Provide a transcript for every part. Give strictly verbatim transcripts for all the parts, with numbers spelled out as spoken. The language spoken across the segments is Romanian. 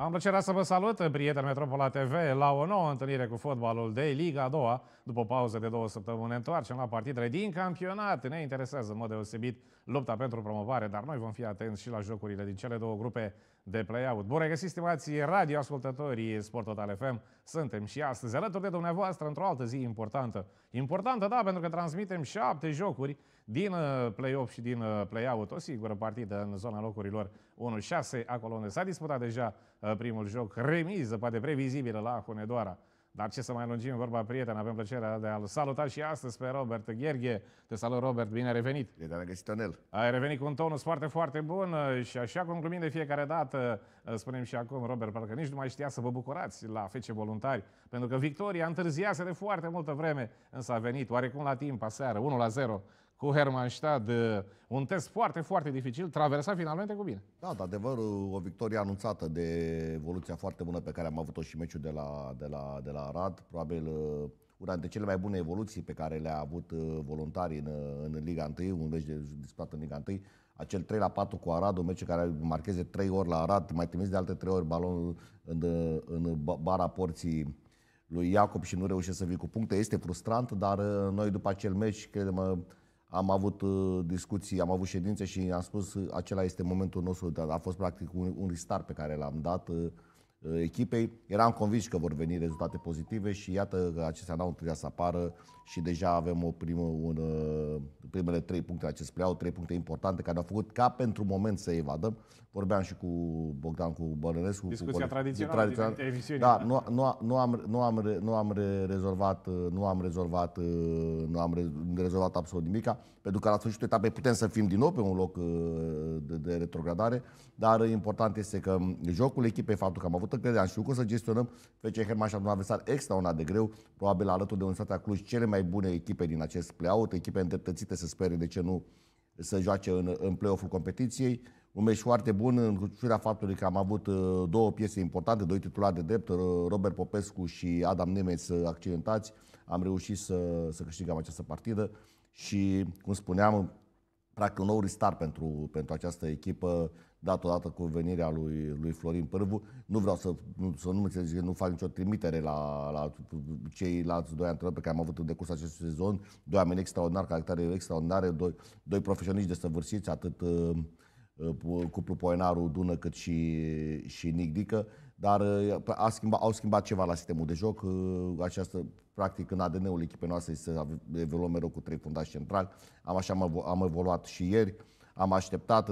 Am plăcerea să vă salut, prieteni Metropola T V, la o nouă întâlnire cu fotbalul de Liga a doua. După o pauză de două săptămâni ne întoarcem la partidele din campionat. Ne interesează în mod deosebit lupta pentru promovare, dar noi vom fi atenți și la jocurile din cele două grupe de play-out. Bun regăsit, stimații radioascultătorii Sport Total F M. Suntem și astăzi alături de dumneavoastră într-o altă zi importantă. Importantă, da, pentru că transmitem șapte jocuri din play-off și din play-out. O sigură partidă în zona locurilor unu șase, acolo unde s-a disputat deja primul joc, remiză, poate previzibilă la Hunedoara. Dar ce să mai lungim vorba, prieten, avem plăcerea de a-l saluta și astăzi pe Robert Gherghe. Te salut, Robert, bine ai revenit. Bine ai găsit, Ionel. Ai revenit cu un tonus foarte, foarte bun și așa cum glumim de fiecare dată, spunem și acum, Robert, parcă nici nu mai știa să vă bucurați la F C Voluntari, pentru că victoria întârziase de foarte multă vreme, însă a venit oarecum la timp aseară, unu la zero. Cu Hermannstadt, un test foarte, foarte dificil, traversat finalmente cu bine. Da, de adevăr, o victorie anunțată de evoluția foarte bună pe care am avut-o și meciul de la, de la, de la Arad. Probabil una dintre cele mai bune evoluții pe care le-a avut Voluntarii în, în Liga unu, un meci de disputat în Liga unu. Acel trei la patru cu Arad, un meci care marcheze trei ori la Arad, mai trimis de alte trei ori balonul în, în bara porții lui Iacob și nu reușește să vii cu puncte. Este frustrant, dar noi după acel meci, credem, am avut uh, discuții, am avut ședințe și am spus uh, acela este momentul nostru. A fost practic un, un restart pe care l-am dat uh, echipei. Eram convins că vor veni rezultate pozitive și iată că acestea n-au întârziat să apară și deja avem o primă, un, uh, primele trei puncte la acest play-out, trei puncte importante care au făcut ca pentru moment să evadăm. Vorbeam și cu Bogdan, cu Bălănescu. Discuția cu tradițională, tradițional. din emisiuni. Da, nu, nu, nu, am, nu, am, nu am rezolvat, nu am rezolvat, nu am rezolvat absolut nimic, pentru că la sfârșitul etapei putem să fim din nou pe un loc de, de retrogradare, dar important este că jocul echipei, faptul că am avut încredere, am știut cum să gestionăm. F C Hermannstadt, un adversar extraordinar de greu, probabil alături de Universitatea Cluj, cele mai bune echipe din acest play-out, echipe îndreptățite să spere, de ce nu, să joace în, în play-off-ul competiției. Un meci foarte bun, în ciuda faptului că am avut două piese importante, doi titulari de drept, Robert Popescu și Adam Nemeț accidentați. Am reușit să, să câștigăm această partidă și, cum spuneam, practic un nou restart pentru, pentru această echipă, dat odată cu venirea lui, lui Florin Pârvu. Nu vreau să nu, să nu înțelegi că nu fac nicio trimitere la, la ceilalți doi antrenori pe care am avut în decurs acestui sezon, doi oameni extraordinari, caractere extraordinare, doi, doi profesioniști desăvârșiți, atât cuplul Poenaru Dună cât și, și Nic Dică, dar a schimbat, au schimbat ceva la sistemul de joc. Această, practic, în A D N-ul echipei noastre este să evoluăm mereu cu trei fundași centrali. Am așa am evoluat și ieri. Am așteptat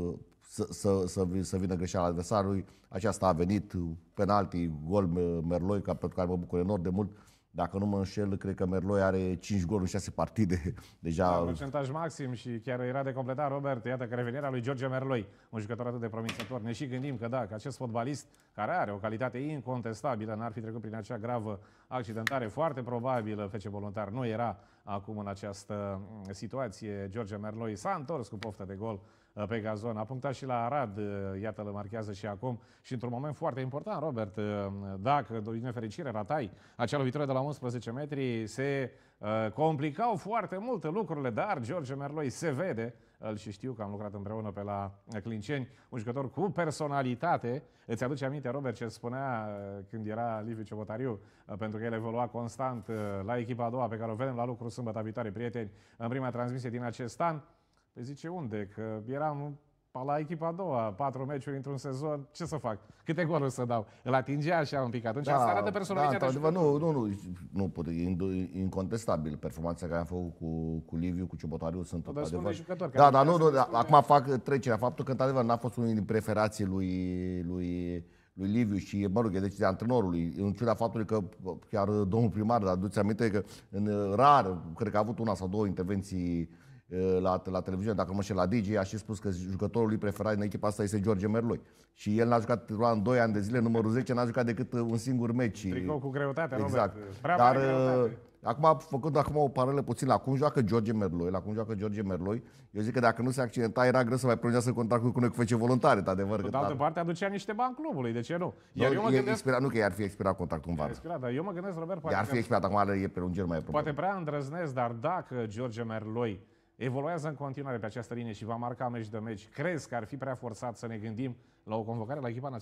să, să, să, să vină greșeala adversarului. Aceasta a venit, penalti, gol Merloi, pentru care mă bucur enorm de mult. Dacă nu mă înșel, cred că Merloi are cinci goluri în șase partide. Deja... Da, procentaj maxim și chiar era de completat, Robert. Iată că revenirea lui George Merloi, un jucător atât de promițător. Ne și gândim că da, că acest fotbalist, care are o calitate incontestabilă, n-ar fi trecut prin acea gravă accidentare, foarte probabil F C Voluntar nu era acum în această situație. George Merloi s-a întors cu poftă de gol pe gazon, a punctat și la Arad, iată, îl marchează și acum și într-un moment foarte important, Robert, dacă, din nefericire, ratai acea lovitură de la unsprezece metri, se uh, complicau foarte multe lucrurile, dar George Merloi se vede, îl și știu că am lucrat împreună pe la Clinceni, un jucător cu personalitate. Îți aduce aminte, Robert, ce spunea când era Liviu Ciobotariu, pentru că el evolua constant la echipa a doua pe care o vedem la lucru sâmbătă viitoare, prieteni, în prima transmisie din acest an. Păi zice, unde? Că eram la echipa a doua, patru meciuri într-un sezon, ce să fac? Câte goluri să dau? Îl atingea așa un pic atunci, da, asta arată personalitatea. Da, nu, nu, nu, nu pot, e incontestabil. Performanța care am făcut cu, cu Liviu, cu Ciobotariu sunt adevăr. Da, dar nu, nu, da, acum fac trecerea. Faptul că, într-adevăr, n-a fost unul din preferații lui, lui, lui Liviu și, mă rog, e decizia antrenorului, în ciuda faptului că chiar domnul primar, dar aduți aminte că în rar, cred că a avut una sau două intervenții La, la televiziune, dacă nu mă știu, la D J, a și spus că jucătorul lui preferat în echipa asta este George Merloi. Și el n-a jucat în doi ani de zile, numărul zece, n-a jucat decât un singur meci. Tricou cu greutate, exact. Robert. Prea Dar greutate. acum, făcut acum o paralelă puțin la cum joacă George Merloi, la cum joacă George Merloi, eu zic că dacă nu se accidenta, era greu să mai prelungească contractul cu noi cu F C Voluntari, de adevăr. Pe că de altă dar... parte, aducea niște bani clubului, de ce nu? Iar no, eu mă e gândesc... expirat, nu că i-ar fi expirat contractul în vară. Expirat, dar eu mă gândesc, Robert, poate I-ar fi expirat, acum e prelungiri mai probabil. Poate prea îndrăznesc, dar dacă George Merloi evoluează în continuare pe această linie și va marca meci de meci, crezi că ar fi prea forțat să ne gândim la o convocare la echipa națională?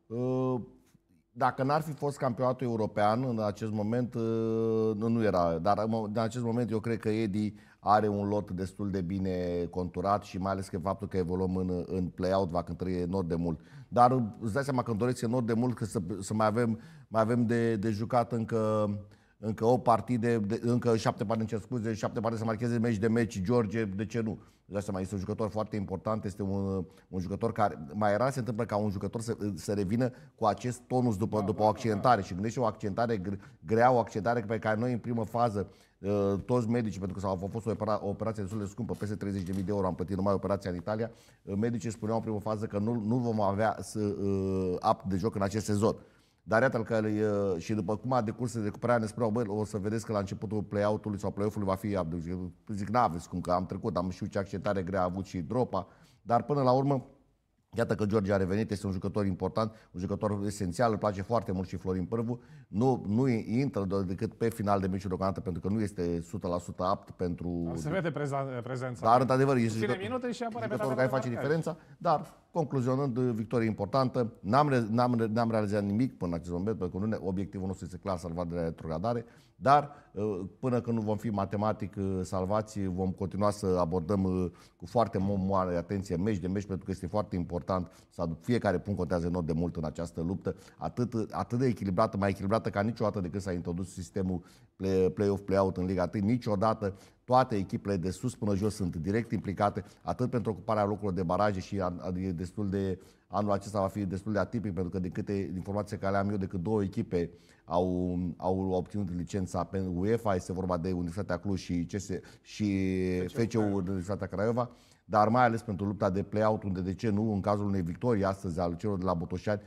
Dacă n-ar fi fost campionatul european în acest moment, nu era. Dar în acest moment eu cred că Edi are un lot destul de bine conturat și mai ales că faptul că evoluăm în, în play-out va cântări enorm de mult. Dar îți dai seama că îmi doresc enorm de mult că să, să mai avem, mai avem de, de jucat încă, încă o partide, de, încă șapte partide, îmi cer scuze, șapte partide să marcheze meci de meci, George, de ce nu? Îți dai seama, este un jucător foarte important, este un, un jucător care mai rar se întâmplă ca un jucător să, să revină cu acest tonus după, după o accidentare. Și gândește o accidentare grea, o accidentare pe care noi în primă fază toți medicii, pentru că a fost o, opera, o operație destul de scumpă, peste treizeci de mii de euro am plătit numai operația în Italia, medicii spuneau în primă fază că nu, nu vom avea uh, apt de joc în acest sezon. Dar iată că uh, și după cum a decurs recuperarea ne spuneau, bă, o să vedeți că la începutul play-out-ului sau play-off-ului va fi apt de joc. Zic, n-aveți cum, că am trecut, am știut ce accidentare grea a avut și dropa, dar până la urmă iată că George a revenit, este un jucător important, un jucător esențial, îl place foarte mult și Florin Pârvu. Nu, nu intră decât pe final de meciuri deocamdată pentru că nu este o sută la sută apt pentru... Se vede prezența. Dar într-adevăr este jucător, minute și jucătorul care face diferența, dar concluzionând, victorie importantă, n-am, n-am, n-am realizat nimic până în acest moment, pentru că nu, obiectivul nostru este clar salvat de la retrogradare, dar până când nu vom fi matematic salvați, vom continua să abordăm cu foarte mare atenție meci de meci, pentru că este foarte important să fiecare punct contează enorm de mult în această luptă, atât, atât de echilibrată, mai echilibrată ca niciodată de când s-a introdus sistemul play-off, play-out în Liga unu, niciodată. Toate echipele de sus până jos sunt direct implicate, atât pentru ocuparea locurilor de baraje și e destul de, anul acesta va fi destul de atipic, pentru că de câte informații care le am eu, decât două echipe au, au obținut licența pe UEFA, este vorba de Universitatea Cluj și, C S, și F C U Universitatea Craiova, dar mai ales pentru lupta de play-out, unde de ce nu, în cazul unei victorii astăzi al celor de la Botoșani,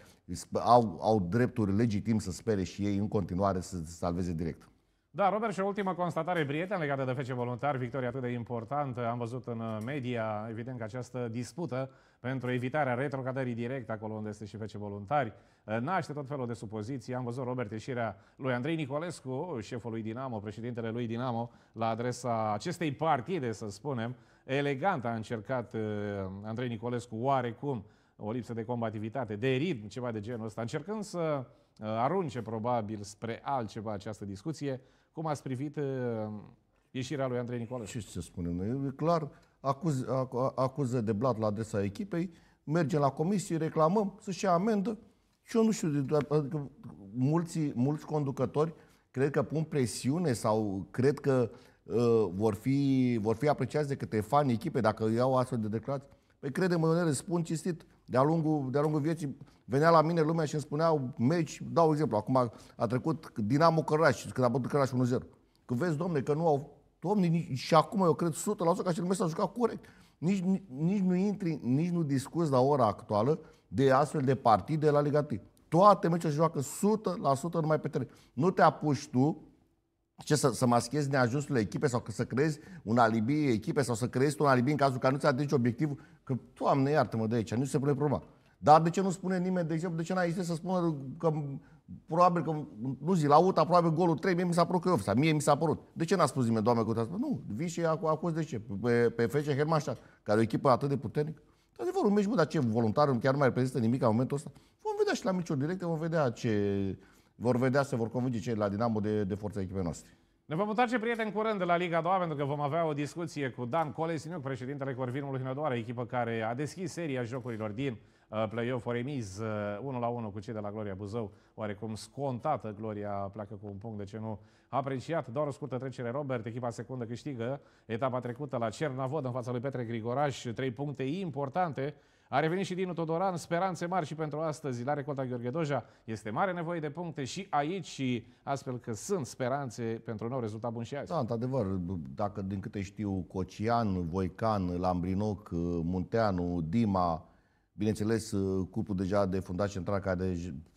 au, au drepturi legitim să spere și ei în continuare să se salveze direct. Da, Robert, și o ultimă constatare, prieten, legată de F C Voluntari, victorie atât de importantă. Am văzut în media, evident, că această dispută pentru evitarea retrogradării direct, acolo unde este și F C Voluntari, naște tot felul de supoziții. Am văzut, Robert, ieșirea lui Andrei Nicolescu, șeful lui Dinamo, președintele lui Dinamo, la adresa acestei partide, să spunem. Elegant a încercat Andrei Nicolescu, oarecum, o lipsă de combativitate, de ritm, ceva de genul ăsta, încercând să arunce probabil spre altceva această discuție. Cum ați privit uh, ieșirea lui Andrei Nicolescu? Ce să spunem noi? E clar, acuz, acuză de blat la adresa echipei, mergem la comisie, reclamăm, să-și ia amendă. Și eu nu știu, adică mulți, mulți conducători cred că pun presiune sau cred că uh, vor, fi, vor fi apreciați de către fanii echipei dacă iau astfel de declarații. Păi crede-mă, eu le spun cinstit, de-a lungul, de-a lungul vieții venea la mine lumea și îmi spuneau meci, dau exemplu, acum a trecut Dinamo Căraș, când a bătut Căraș unu zero. Că vezi, domne, că nu au, domne, și acum eu cred o sută la sută că acel meci s-a jucat corect. Nici, nici, nici nu intri, nici nu discuți la ora actuală de astfel de partide la Liga unu. Toate meciurile se joacă o sută la sută numai pe teren. Nu te apuci tu ce, să, să maschezi neajunsurile echipe sau să creezi un alibi echipe sau să creezi un alibi în cazul că nu ți atingi obiectivul, că, Doamne, iartă-mă de aici, nu se pune problema. Dar de ce nu spune nimeni, de exemplu, de ce n-ai să spună că probabil că, nu zic, la U T A probabil golul trei, mie mi s-a părut că e offside, mie mi s-a părut. De ce n-a spus nimeni, Doamne, că spus? Nu, vii și acuz de ce? Pe, pe F C Hermannstadt, care e o echipă atât de puternică. Adevăr, un meci, bă, dar ce voluntar, chiar nu mai reprezintă nimic în momentul ăsta. Vom vedea și la meciuri directe, vom vedea ce vor vedea, se vor convinge cei la Dinamo de, de forța echipei noastre. Ne vom întoarce, prieteni, curând de la Liga a doua, pentru că vom avea o discuție cu Dan Colesiniuc, președintele Corvinului Hunedoara, echipă care a deschis seria jocurilor din uh, play-off, o remiz uh, unu la unu cu cei de la Gloria Buzău, oarecum scontată. Gloria pleacă cu un punct, de ce nu apreciat. Doar o scurtă trecere, Robert, echipa secundă câștigă etapa trecută la Cernavod în fața lui Petre Grigoraș, trei puncte importante. A revenit și Dinu Todoran, speranțe mari și pentru astăzi la recolta Gheorghe Doja. Este mare nevoie de puncte și aici și astfel că sunt speranțe pentru un nou rezultat bun și azi. Da, într-adevăr, dacă din câte știu Cocian, Voican, Lambrinoc, Munteanu, Dima, bineînțeles cuplul deja de fundaș central care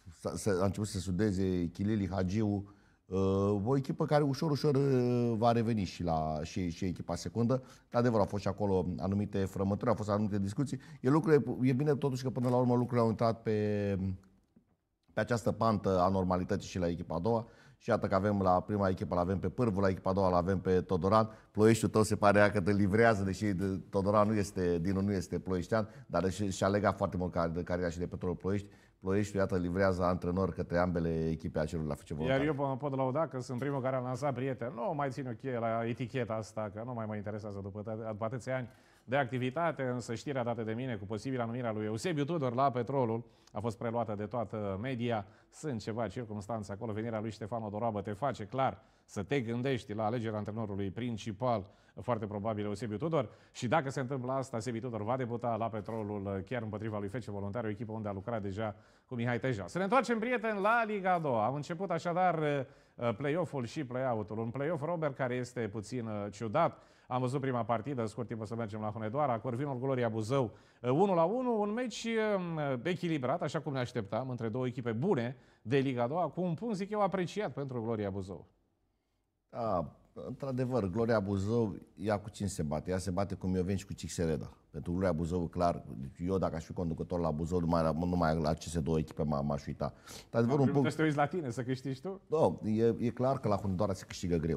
a început să studeze, Chilili, Hagiu, o echipă care ușor, ușor va reveni și la și, și echipa secundă. De adevăr, au fost și acolo anumite frământuri, au fost anumite discuții. E, lucrurile, e bine totuși că până la urmă lucrurile au intrat pe, pe această pantă a normalității și la echipa a doua. Și iată că avem la prima echipă, l-avem pe Pârvu, la echipa a doua l-avem pe Todoran. Ploieștiul tău se pare că te livrează, deși Todoran nu este, Dinu nu este ploieștean, dar și-a legat foarte mult de cariera și de Petrolul Ploiești. Ploieștiul, iată, livrează antrenori către ambele echipe a celor la F C Voluntari. Iar eu mă pot lauda că sunt primul care a lansat prieten. Nu mai țin o cheie la eticheta asta, că nu mai mă interesează după, după atâția ani de activitate, însă știrea dată de mine cu posibila numirea lui Eusebiu Tudor la Petrolul a fost preluată de toată media. Sunt ceva circumstanțe acolo. Venirea lui Ștefan Odorabă te face clar să te gândești la alegerea antrenorului principal, foarte probabil Eusebiu Tudor. Și dacă se întâmplă asta, Sebi Tudor va debuta la Petrolul chiar împotriva lui F C Voluntari, o echipă unde a lucrat deja cu Mihai Teja. Să ne întoarcem, prieteni, la Liga a doua. Am început așadar play-off-ul și play-out-ul. Un play-off, Robert, care este puțin ciudat. Am văzut prima partidă, scurt timp să mergem la Hunedoara, Corvinul Gloria Buzău unu la unu, un meci echilibrat, așa cum ne așteptam, între două echipe bune de Liga a doua, cu un punct, zic eu, apreciat pentru Gloria Buzău. Da, într-adevăr, Gloria Buzău, ea cu cine se bate? Ea se bate cu Mioveni și cu Cixereda. Pentru Gloria Buzău, clar, eu dacă aș fi conducător la Buzău, numai, numai la aceste două echipe m-aș uita. Într-adevăr, un punct... Trebuie să te uiți la tine, să câștigi tu? Da, e, e clar că la Hunedoara se câștigă greu.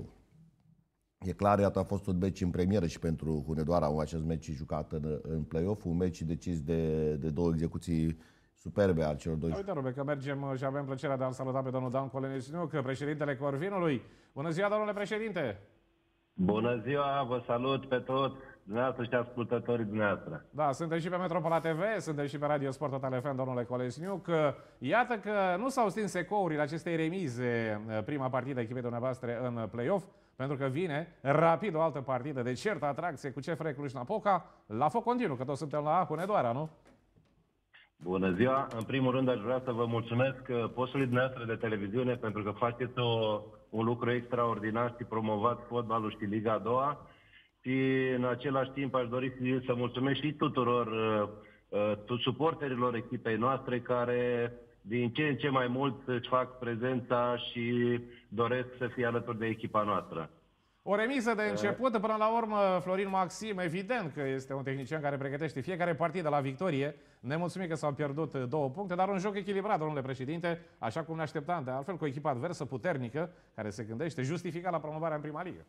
E clar, iată, a fost un meci în premieră și pentru Hunedoara, acest meci jucat în, în play-off, un meci decis de, de două execuții superbe al celor doi. Uite, Rube, că mergem și avem plăcerea de a-l saluta pe domnul Dan Colenesniuc, președintele Corvinului. Bună ziua, domnule președinte! Bună ziua, vă salut pe toți, dumneavoastră și ascultătorii dumneavoastră. Da, suntem și pe Metropola T V, suntem și pe Radio Sport Total F M, domnule Colenesniuc. Iată că nu s-au stins ecourile acestei remize, prima partidă echipei dumneavoastră în play-off, pentru că vine rapid o altă partidă de certă atracție cu C F R Cluj-Napoca, la foc continuu, că toți suntem la Hunedoara, nu? Bună ziua! În primul rând aș vrea să vă mulțumesc postului dumneavoastră de televiziune pentru că faceți o, un lucru extraordinar și promovați fotbalul și Liga a doua și în același timp aș dori să mulțumesc și tuturor uh, suporterilor echipei noastre care din ce în ce mai mult își fac prezența și doresc să fie alături de echipa noastră. O remiză de început, până la urmă, Florin Maxim, evident că este un tehnician care pregătește fiecare partidă la victorie. Ne mulțumim că s-au pierdut două puncte, dar un joc echilibrat, domnule președinte, așa cum ne așteptam, de altfel cu o echipă adversă puternică, care se gândește justificat la promovarea în prima ligă.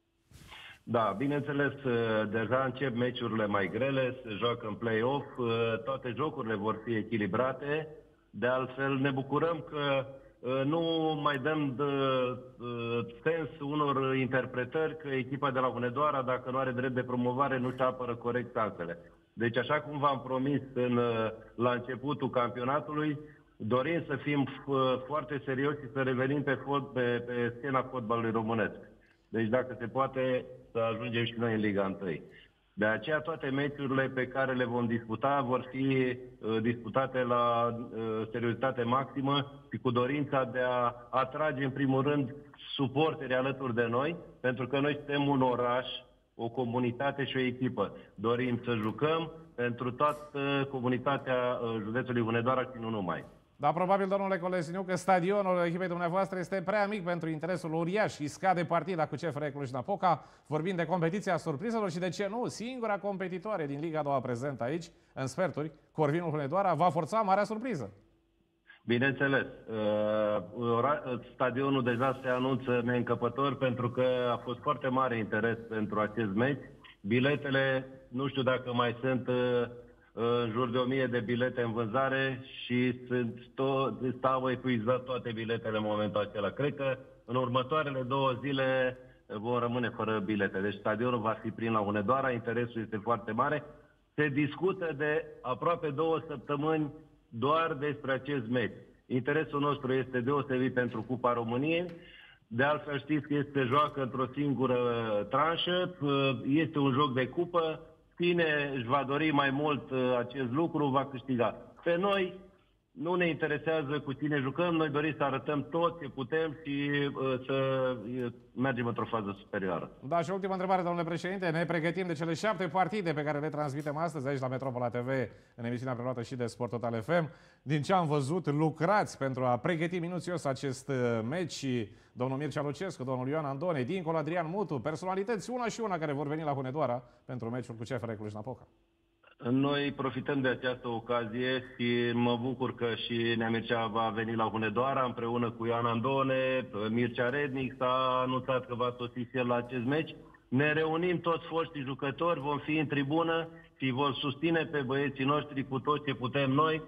Da, bineînțeles, deja încep meciurile mai grele, se joacă în play-off, toate jocurile vor fi echilibrate. De altfel, ne bucurăm că nu mai dăm de, de sens unor interpretări că echipa de la Hunedoara, dacă nu are drept de promovare, nu-și apără corect șansele. Deci, așa cum v-am promis în, la începutul campionatului, dorim să fim foarte serioși și să revenim pe, fot, pe, pe scena fotbalului românesc. Deci, dacă se poate, să ajungem și noi în Liga unu. De aceea toate meciurile pe care le vom disputa vor fi uh, disputate la uh, seriozitate maximă și cu dorința de a atrage în primul rând suporterii alături de noi, pentru că noi suntem un oraș, o comunitate și o echipă. Dorim să jucăm pentru toată comunitatea uh, județului Hunedoara și nu numai. Da, probabil, domnule Colenesniuc, că stadionul echipei dumneavoastră este prea mic pentru interesul uriaș și scade partida cu C F R Cluj-Napoca. Vorbim de competiția surprizelor și, de ce nu, singura competitoare din Liga a doua prezentă aici, în sferturi, Corvinul Hunedoara, va forța marea surpriză. Bineînțeles. Stadionul deja se anunță neîncăpător pentru că a fost foarte mare interes pentru acest meci. Biletele, nu știu dacă mai sunt în jur de o mie de bilete în vânzare și sunt to- stau epuizat toate biletele în momentul acela. Cred că în următoarele două zile vom rămâne fără bilete. Deci stadionul va fi plin la Hunedoara, interesul este foarte mare. Se discută de aproape două săptămâni doar despre acest meci. Interesul nostru este deosebit pentru Cupa României. De altfel știți că este joacă într-o singură tranșă, este un joc de cupă. Cine își va dori mai mult acest lucru, va câștiga. Pe noi nu ne interesează cu cine jucăm, noi dorim să arătăm tot ce putem și uh, să mergem într-o fază superioară. Da, și ultima întrebare, domnule președinte. Ne pregătim de cele șapte partide pe care le transmitem astăzi aici la Metropola T V, în emisiunea preluată și de Sport Total F M. Din ce am văzut, lucrați pentru a pregăti minuțios acest meci. Domnul Mircea Lucescu, domnul Ioan Andone, dincolo Adrian Mutu, personalități una și una care vor veni la Hunedoara pentru meciul cu C F R Cluj-Napoca. Noi profităm de această ocazie și mă bucur că și Nea Mircea va veni la Hunedoara împreună cu Ioan Andone, Mircea Rednic s-a anunțat că va sosi și el la acest meci. Ne reunim toți foștii jucători, vom fi în tribună și vom susține pe băieții noștri cu tot ce putem noi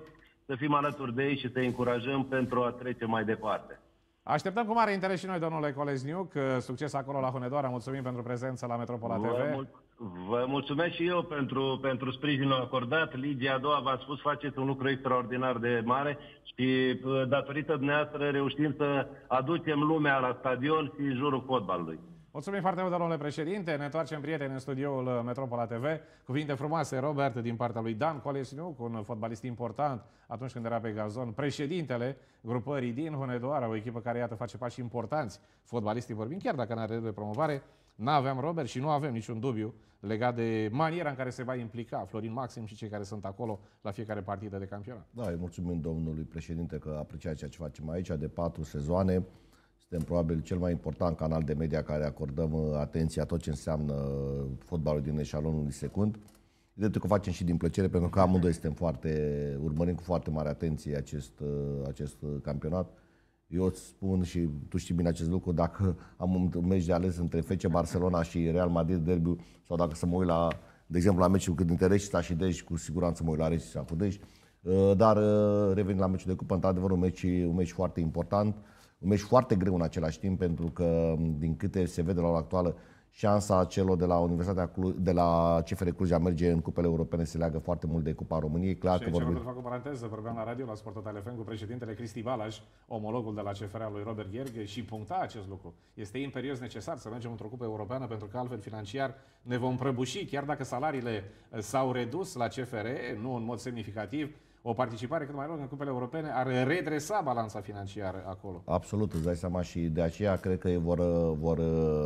să fim alături de ei și să-i încurajăm pentru a trece mai departe. Așteptăm cu mare interes și noi, domnule Colezniuc. Succes acolo la Hunedoara. Mulțumim pentru prezența la Metropola T V. Vă, mul vă mulțumesc și eu pentru, pentru sprijinul acordat. Ligia a doua, v-am spus, faceți un lucru extraordinar de mare și datorită dumneavoastră reușim să aducem lumea la stadion și în jurul fotbalului. Mulțumim foarte mult, domnule președinte. Ne întoarcem, prieteni, în studioul Metropola T V. Cuvinte frumoase, Robert, din partea lui Dan Colesniuc, un fotbalist important atunci când era pe gazon, președintele grupării din Hunedoara, o echipă care, iată, face pași importanți, fotbalistii vorbind, chiar dacă n-are de promovare. N-aveam, Robert, și nu avem niciun dubiu legat de maniera în care se va implica Florin Maxim și cei care sunt acolo la fiecare partidă de campionat. Da, îi mulțumim domnului președinte că apreciază ceea ce facem aici de patru sezoane. Suntem probabil cel mai important canal de media care acordăm atenție a tot ce înseamnă fotbalul din eșalonul secund. Evident că o facem și din plăcere, pentru că amândoi suntem foarte, urmărim cu foarte mare atenție acest, acest campionat. Eu îți spun și tu știi bine acest lucru, dacă am un meci de ales între F C Barcelona și Real Madrid derby, sau dacă să mă uit la, de exemplu, la meciul dintre Reșița și Dej, cu siguranță mă uit la Reșița cu Dej. Dar revenind la meciul de cupă, într-adevăr un meci, un meci foarte important. Un meci foarte greu în același timp, pentru că, din câte se vede la ora actuală, șansa celor de la Universitatea Cluj, de la C F R Cluj a merge în cupele europene se leagă foarte mult de Cupa României. Clar și că aici vorbim... fac o paranteză, vorbeam la radio, la Sport Total F M, cu președintele Cristi Balaj, omologul de la C F R al lui Robert Gherghe, și puncta acest lucru. Este imperios necesar să mergem într-o cupă europeană, pentru că altfel financiar ne vom prăbuși, chiar dacă salariile s-au redus la C F R, nu în mod semnificativ. O participare cât mai lungă în cupele europene ar redresa balanța financiară acolo. Absolut, îți dai seama, și de aceea cred că vor, vor,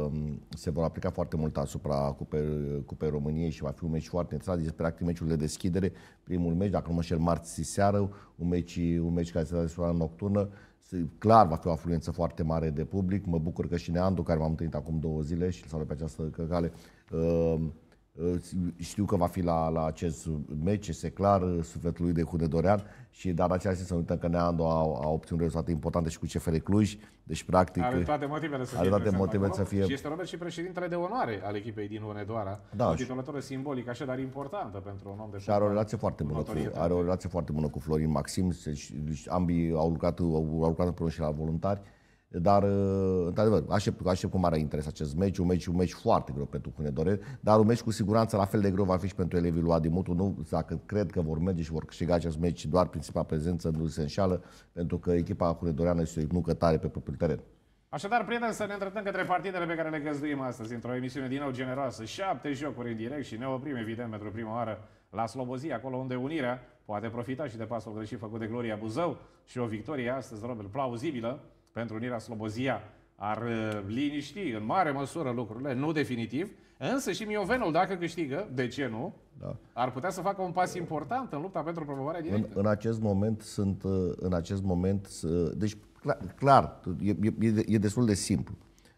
se vor aplica foarte mult asupra Cupei, Cupei României și va fi un meci foarte interesant. Este practic meciul de deschidere, primul meci, dacă nu mă șel, marți seară, un meci, un meci care se va desfășura nocturnă. Clar va fi o afluență foarte mare de public. Mă bucur că și Neandu, care m-am întâlnit acum două zile și îl salut pe această căcale, știu că va fi la, la acest meci, este clar, sufletul lui de Hunedorean, și dar acela să nu uităm că Neandu a, a obținut rezultate importante și cu C F R Cluj, deci practic are toate motivele să fie, are toate motivele să fie... Și este Robert și președintele de onoare al echipei din Hunedoara, da, o titulatură simbolică așa, dar importantă pentru un om de și are o relație foarte bună cu, are o relație foarte bună cu Florin Maxim, ambii au lucrat, au, au lucrat împreună și la voluntari. Dar, într-adevăr, aștept, aștept cu mare interes acest meci, un meci, un meci foarte greu pentru Hunedoreni, dar un meci cu siguranță la fel de greu va fi și pentru elevii lui Adi Mutu. Nu, dacă cred că vor merge și vor câștiga acest meci doar prin simpla prezență, nu se înșală, pentru că echipa hunedoreană este o nucă tare pe propriul teren. Așadar, prieteni, să ne îndreptăm către partidele pe care le găzduim astăzi într-o emisiune din nou generoasă. Șapte jocuri în direct și ne oprim, evident, pentru prima oară la Slobozia, acolo unde Unirea poate profita și de pasul greșit făcut de Gloria Buzău și o victorie astăzi, Robert, plauzibilă pentru Unirea Slobozia. Ar liniști în mare măsură lucrurile, nu definitiv, însă și Miovenul, dacă câștigă, de ce nu, da, ar putea să facă un pas important în lupta pentru promovarea directă. În, în acest moment sunt, în acest moment, deci clar, clar e, e, e destul de simplu.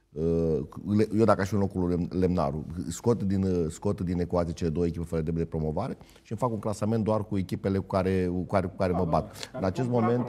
Eu, dacă aș fi în locul lui Lemnaru, scot din, scot din ecuație cele două echipe fără de promovare și îmi fac un clasament doar cu echipele cu care, cu care, cu care da, mă bat. Care în acest moment,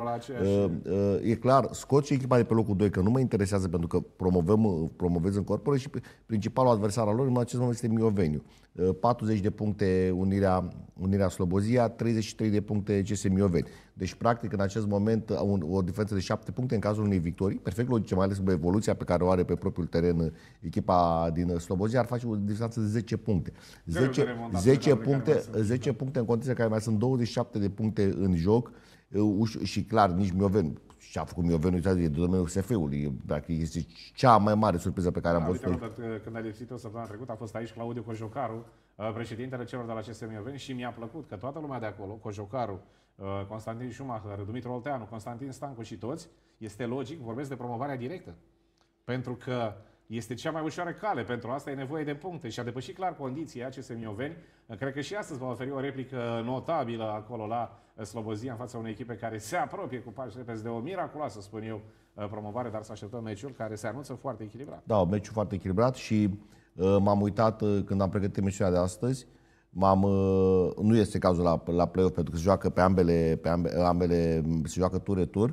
e clar, scot și echipa de pe locul doi, că nu mă interesează, pentru că promovăm, promovez în corpore și principalul adversar al lor în acest moment este Mioveniu. patruzeci de puncte Unirea, Unirea Slobozia, treizeci și trei de puncte C S Mioveni. Deci, practic, în acest moment, o diferență de șapte puncte în cazul unei victorii, perfect logice, mai ales cu evoluția pe care o are pe propriul teren echipa din Slobozia, ar face o diferență de zece puncte. zece, zece, puncte, zece puncte în condiția în care mai sunt douăzeci și șapte de puncte în joc și, clar, nici Mioveni. Și a făcut Mioveni, uitați, e de domeniul S F-ului. Dacă este cea mai mare surpriză pe care am văzut-o. Când ai lipsit-o săptămâna trecută, a fost aici Claudiu Cojocaru, președintele celor de la C S Mioveni, și mi-a plăcut că toată lumea de acolo, Cojocaru, Constantin Schumacher, Dumitru Olteanu, Constantin Stancu și toți, este logic, vorbesc de promovarea directă. Pentru că este cea mai ușoară cale, pentru asta e nevoie de puncte și a depășit clar condiția C S Mioveni. Cred că și astăzi va oferi o replică notabilă acolo la Slobozia în fața unei echipe care se apropie cu pași repezi de o miraculoasă, spun eu, promovare, dar să așteptăm meciul care se anunță foarte echilibrat. Da, un meciul foarte echilibrat și uh, m-am uitat uh, când am pregătit emisiunea de astăzi. M-am, uh, nu este cazul la, la play-off, pentru că se joacă pe ambele, pe ambe, ambele se joacă tur-retur,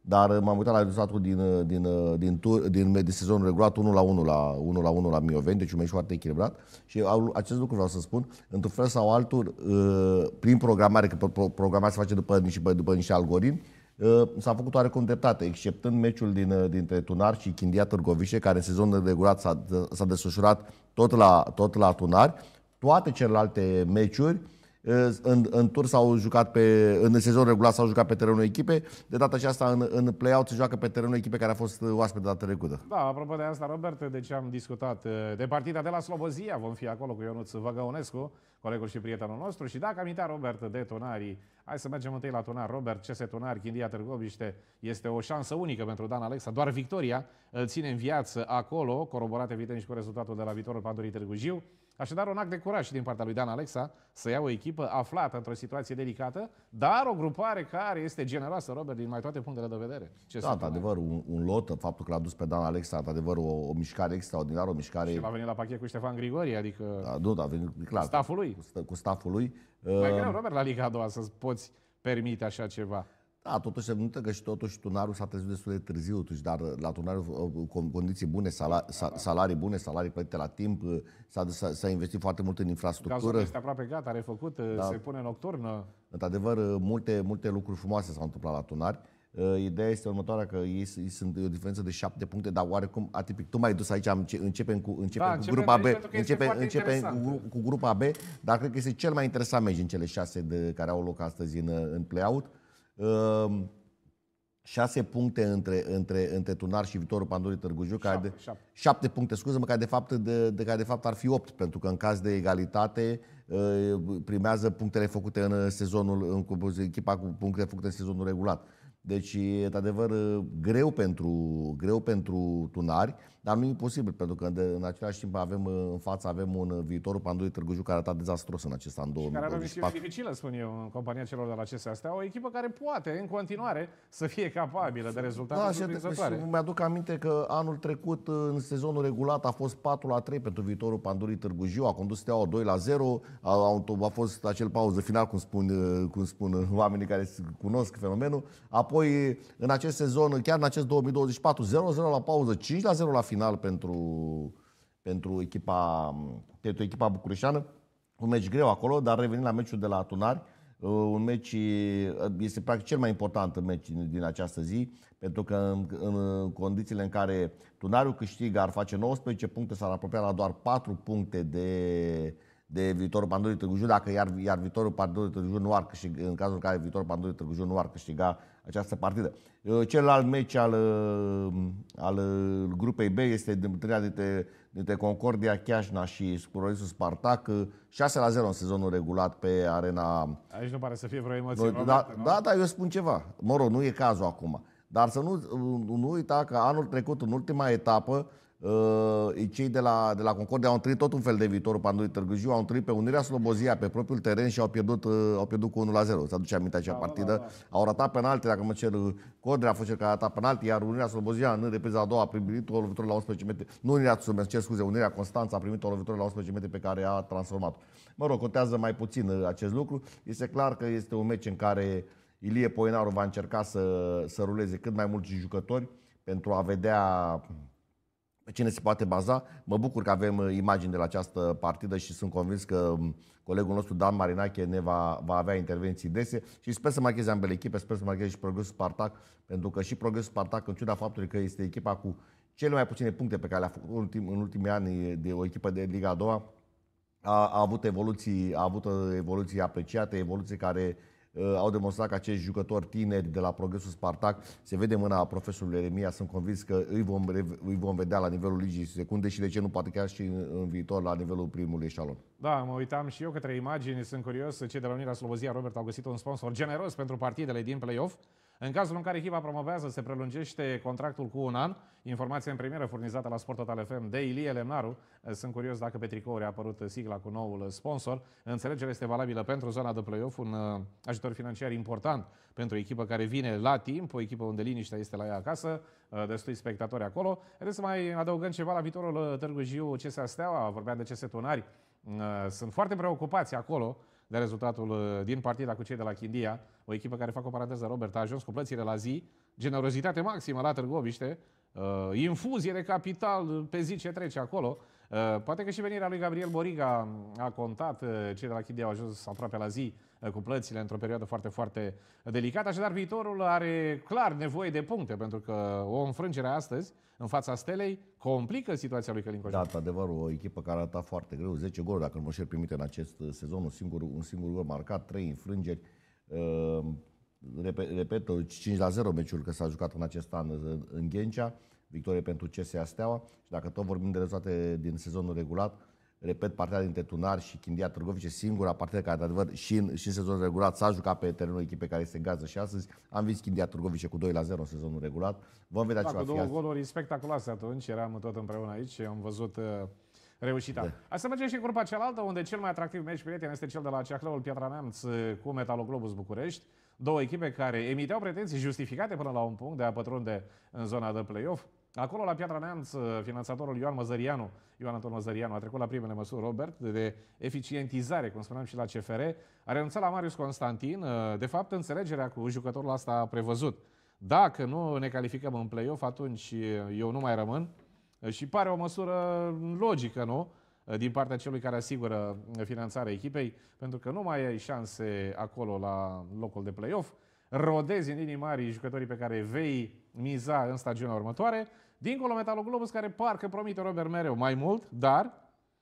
dar m-am uitat la rezultatul din, din, din, tur, din, din sezonul regulat unu la unu la, unu la unu la Mioveni, deci un meci foarte echilibrat și acest lucru vreau să spun, într-un fel sau altul, prin programare, că programarea se face după niște, după niște algoritmi, s-a făcut oarecum dreptate, exceptând meciul din, dintre Tunar și Chindia Târgoviște, care în sezonul regulat s-a, s-a desfășurat tot la, tot la Tunari. Toate celelalte meciuri în, în tur s-au jucat pe, în sezon regulat s-au jucat pe terenul echipe. De data aceasta în, în play-out se joacă pe terenul echipe care a fost oaspete de data trecută. Da, apropo de asta, Robert, deci am discutat de partida de la Slobozia. Vom fi acolo cu Ionuț Văgăunescu, colegul și prietenul nostru. Și dacă amintea Robert de Tunarii, hai să mergem întâi la Tunar. Robert, C S Tunari, Chindia Târgoviște, este o șansă unică pentru Dan Alexa. Doar victoria îl ține în viață acolo, coroborat evident și cu rezultatul de la Viitorul Pandurii Târgu Jiu. Așadar, un act de curaj și din partea lui Dan Alexa să ia o echipă aflată într-o situație delicată, dar o grupare care este generoasă, Robert, din mai toate punctele de vedere. Ce da, într-adevăr, un, un lot, faptul că l-a dus pe Dan Alexa, într-adevăr, o, o mișcare extraordinară, o mișcare... Și l-a venit la pachet cu Ștefan Grigorie, adică... Da, nu, da, a venit, clar. Cu staful lui. Cu, cu staful lui. Mai greu, Robert, la Liga a doua să poți permite așa ceva. Da, totuși se numită că și totuși Tunarul s-a trezit destul de târziu, totuși, dar la Tunarul condiții bune, salarii, salarii bune, salarii plătite la timp, s-a investit foarte mult în infrastructură. Cazul este aproape gata, refăcut, da. Se pune nocturnă. Într-adevăr, multe, multe lucruri frumoase s-au întâmplat la Tunari. Ideea este următoarea, că ei, ei sunt o diferență de șapte puncte, dar oarecum atipic. Tu m-ai dus aici, începem cu, începem da, cu grupa B, începem, începem cu, cu grupa B, dar cred că este cel mai interesant meci în cele șase de, care au loc astăzi în, în play-out. Uh, șase puncte între, între, între Tunar și Viitorul Pandurii Târgu Jiu, care de, șapte. șapte puncte, scuze-mă, care de fapt, de, de care de fapt ar fi opt, pentru că în caz de egalitate uh, primează punctele făcute în sezonul, în echipa cu punctele făcute în sezonul regulat. Deci, e într-adevăr greu pentru, greu pentru Tunari, dar nu imposibil, pentru că de, în același timp avem în față avem un Viitorul Pandurii Târgu Jiu care a arătat dezastros în acest an două mii douăzeci și patru. Care are o misiune dificilă, spun eu, în compania celor de la C S A Steaua, o echipă care poate, în continuare, să fie capabilă de rezultate da, surprinzătoare. Și mi-aduc aminte că anul trecut, în sezonul regulat, a fost patru la trei pentru Viitorul Pandurii Târgu Jiu, a condus Steaua doi la zero, a, a fost acel pauză final, cum spun, cum spun oamenii care cunosc fenomenul. Apoi, în acest sezon, chiar în acest două mii douăzeci și patru, zero zero la pauză, cinci la zero la final pentru, pentru, echipa, pentru echipa bucureșteană. Un meci greu acolo, dar revenind la meciul de la Tunari, un meci este practic cel mai important meci din această zi, pentru că în, în condițiile în care Tunariul câștigă, ar face nouăsprezece puncte, s-ar apropia la doar patru puncte de, de Viitorul Pandurii Târgu Jiu, dacă iar, iar Viitorul Pandurii Târgu Jiu nu ar câștiga, în cazul în care Viitorul Pandurii Târgu Jiu nu ar câștiga această partidă. Celălalt meci al, al grupei B este întâlnirea dintre, dintre Concordia Chiajna și Progresul Spartak, șase la zero în sezonul regulat pe arena... Aici nu pare să fie vreo emoție. Da, da, da, da, eu spun ceva. Mă rog, nu e cazul acum. Dar să nu, nu uita că anul trecut, în ultima etapă, cei de la, de la Concordia au întâlnit tot un fel de Viitorul Pandurii Târgu Jiu, au întâlnit pe Unirea Slobozia pe propriul teren și au pierdut, au pierdut cu unu la zero. Să aduce aminte acea da, partidă. Da, da. Au ratat penalti, dacă mă cer, Codrea a fost cel care a ratat penalti, iar Unirea Slobozia în repriza a doua a primit o lovitură la unsprezece metri. Nu Unirea, mă cer scuze, Unirea Constanța a primit o lovitură la unsprezece metri pe care a transformat-o. Mă rog, contează mai puțin acest lucru. Este clar că este un meci în care Ilie Poenaru va încerca să, să ruleze cât mai mulți jucători pentru a vedea cine se poate baza. Mă bucur că avem imagini de la această partidă și sunt convins că colegul nostru Dan Marinache ne va, va avea intervenții dese și sper să marcheze ambele echipe, sper să marcheze și Progresul Spartak, pentru că și Progresul Spartak, în ciuda faptului că este echipa cu cele mai puține puncte pe care le-a făcut ultim, în ultimii ani de o echipă de Liga a doua, a, a avut evoluții, a avut evoluții apreciate, evoluții care au demonstrat că acești jucători tineri de la Progresul Spartak, se vede mâna profesorului Eremia, sunt convins că îi vom, îi vom vedea la nivelul ligii secunde și de ce nu poate chiar și în, în viitor la nivelul primului eșalon. Da, mă uitam și eu către imagini, sunt curios, cei de la Unirea Slobozia, Robert, au găsit un sponsor generos pentru partidele din play-off. În cazul în care echipa promovează, se prelungește contractul cu un an. Informație în premieră furnizată la Sport Total F M de Ilie Lemnaru. Sunt curios dacă pe tricouri a apărut sigla cu noul sponsor. Înțelegerea este valabilă pentru zona de play-off, un ajutor financiar important pentru o echipă care vine la timp, o echipă unde liniștea este la ea acasă, destui spectatori acolo. Haideți să mai adăugăm ceva la Viitorul Târgu Jiu, C S A Steaua, vorbeam de C S Tunari. Sunt foarte preocupați acolo de rezultatul din partida cu cei de la Chindia. O echipă care, fac o paranteză, Robert, a ajuns cu plățile la zi, generozitate maximă la Târgoviște, infuzie de capital pe zi ce trece acolo. Poate că și venirea lui Gabriel Boriga a contat. Cei de la Chindia au ajuns aproape la zi cu plățile într-o perioadă foarte, foarte delicată. Așadar, viitorul are clar nevoie de puncte, pentru că o înfrângere astăzi în fața Stelei complică situația lui Călin Coșar. Da, adevăr, o echipă care a arătat foarte greu, zece goluri, dacă nu mă șer, primite în acest sezon, un singur, un singur gol marcat, trei înfrângeri. Uh, repet, repet, cinci la zero meciul că s-a jucat în acest an în Ghencea, victorie pentru C S A Steaua. Și dacă tot vorbim de rezultate din sezonul regulat, repet, partida dintre Tunari și Chindia Târgovice, singura partidă care, de adevăr, și în, și în sezonul regulat s-a jucat pe terenul echipei care este gază și astăzi. Am vins Chindia Târgovice cu doi la zero în sezonul regulat. Vom vedea da, ce cu va fi două azi. goluri spectaculoase atunci, eram tot împreună aici și am văzut uh, reușita. Da. Hai să mergem și în grupa cealaltă, unde cel mai atractiv meci prieten este cel de la Ceahlăul Piatra Neamț cu Metaloglobus București. Două echipe care emiteau pretenții justificate până la un punct de a pătrunde în zona de play-off. Acolo, la Piatra Neamț, finanțatorul Ioan Măzărianu, Ioan Anton Măzărianu, a trecut la primele măsuri, Robert, de eficientizare, cum spuneam și la C F R, a renunțat la Marius Constantin. De fapt, înțelegerea cu jucătorul asta a prevăzut. Dacă nu ne calificăm în play-off, atunci eu nu mai rămân. Și pare o măsură logică, nu? Din partea celui care asigură finanțarea echipei, pentru că nu mai ai șanse acolo la locul de play-off. Rodezi în linii mari jucătorii pe care vei miza în stagiunea următoare. Dincolo, Metaloglobus, care parcă promite, Robert, mereu mai mult, dar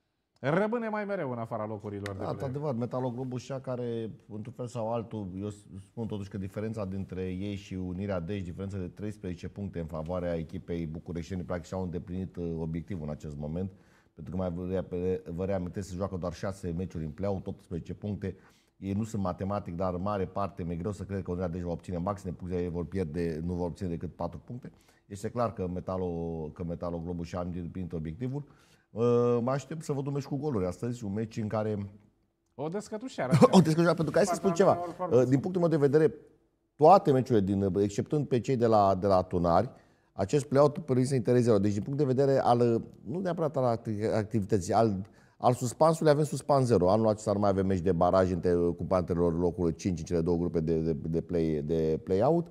rămâne mai mereu în afara locurilor. Da, de adevăr, Metaloglobus cea care, într-un fel sau altul, eu spun totuși că diferența dintre ei și Unirea Dej, diferența de treisprezece puncte în favoarea echipei bucureșteni, practic și-au îndeplinit obiectivul în acest moment. Pentru că mai vă reamintesc, se joacă doar șase meciuri în play-out, optsprezece puncte. Ei nu sunt matematic, dar în mare parte mi-e greu să cred că Unirea Dej va obține maxime puncte, ei vor pierde, nu vor obține decât patru puncte. Este clar că Metalo, că Metaloglobus și-a îndeplinit obiectivul. Uh, mă aștept să văd un meci cu goluri astăzi, un meci în care... O descătușeară. o descătușeară, pentru că hai să spun ceva. Uh, din punctul meu de vedere, toate meciurile, din, exceptând pe cei de la, de la Tunari, acest play-out prezintă interes zero. Deci din punct de vedere al, nu neapărat al activității, al, al suspansului avem suspans zero. Anul acesta nu mai avem meci de baraj între ocupantelor locului cinci în cele două grupe de, de, de, play, de play-out.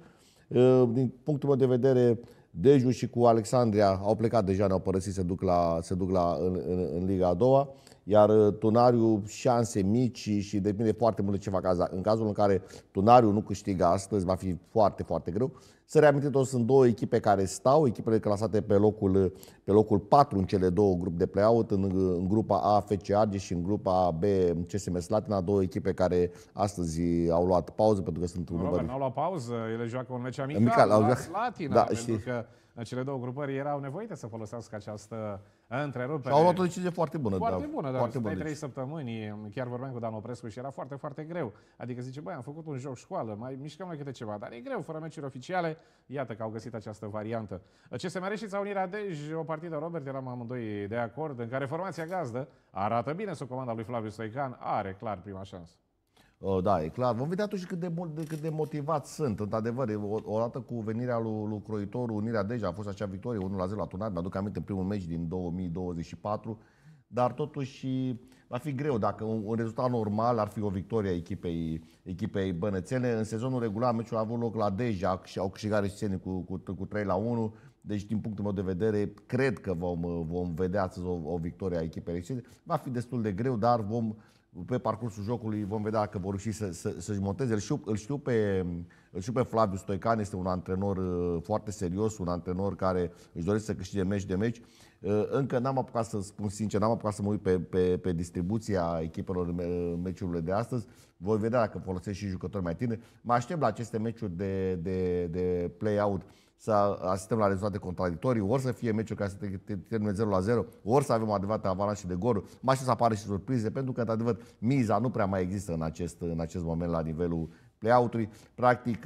Din punctul meu de vedere, Deju și cu Alexandria au plecat deja, ne-au părăsit, se duc, la, se duc la, în, în, în Liga a doua. Iar Tunariu, șanse mici și depinde foarte mult de ce fac azi. În cazul în care Tunariu nu câștigă astăzi, va fi foarte, foarte greu. Să reamintim, toți sunt două echipe care stau, echipele clasate pe locul, pe locul patru în cele două grupe de play-out, în, în grupa A F C Argeș și în grupa B C S M Slatina, două echipe care astăzi au luat pauză pentru că sunt un număr. Nu au luat pauză, ele joacă un meci amical, amical la au... Slatina, da, pentru știi. că cele două grupări erau nevoite să folosească această întrerupere. Și au luat o decizie foarte bună. Foarte da, bună, dar foarte stai bună. trei săptămâni, chiar vorbeam cu Dan Oprescu și era foarte, foarte greu. Adică zice, băi, am făcut un joc școală, mai mișcăm noi câte ceva, dar e greu, fără meciuri oficiale. Iată că au găsit această variantă. C S M Reșița, Unirea Dej, o partidă, Robert, eram amândoi de acord, în care formația gazdă arată bine sub comanda lui Flaviu Stoican, are clar prima șansă. Oh, da, e clar. Vom vedea atunci cât de, de, cât de motivați sunt. Într-adevăr, odată cu venirea lui, lui Croitor, Unirea Dej a fost acea victorie unu la zero la Tunari. Mi-aduc aminte în primul meci din două mii douăzeci și patru. Dar totuși va fi greu. Dacă un, un rezultat normal ar fi o victorie a echipei, echipei bănețene. În sezonul regulat, meciul a avut loc la Deja și au câștigat reșițenii cu, cu, cu trei la unu. Deci, din punctul meu de vedere, cred că vom, vom vedea astăzi o, o victorie a echipei reșițene. Va fi destul de greu, dar vom... pe parcursul jocului vom vedea dacă vor reuși să, să, să-și monteze. Îl știu, îl, știu pe, îl știu pe Flaviu Stoican, este un antrenor foarte serios, un antrenor care își dorește să câștige meci de meci. Încă n-am apucat să spun sincer, n-am apucat să mă uit pe, pe, pe distribuția echipelor meciurile de astăzi. Voi vedea dacă folosesc și jucători mai tineri. Mă aștept la aceste meciuri de, de, de play-out să asistăm la rezultate contradictorii, ori să fie meciuri care să termine zero la zero, ori să avem o adevărată avalanșă de goluri. Mă aștept să apară și surprize, pentru că, într-adevăr, miza nu prea mai există în acest, în acest moment la nivelul play-out-ului. Practic,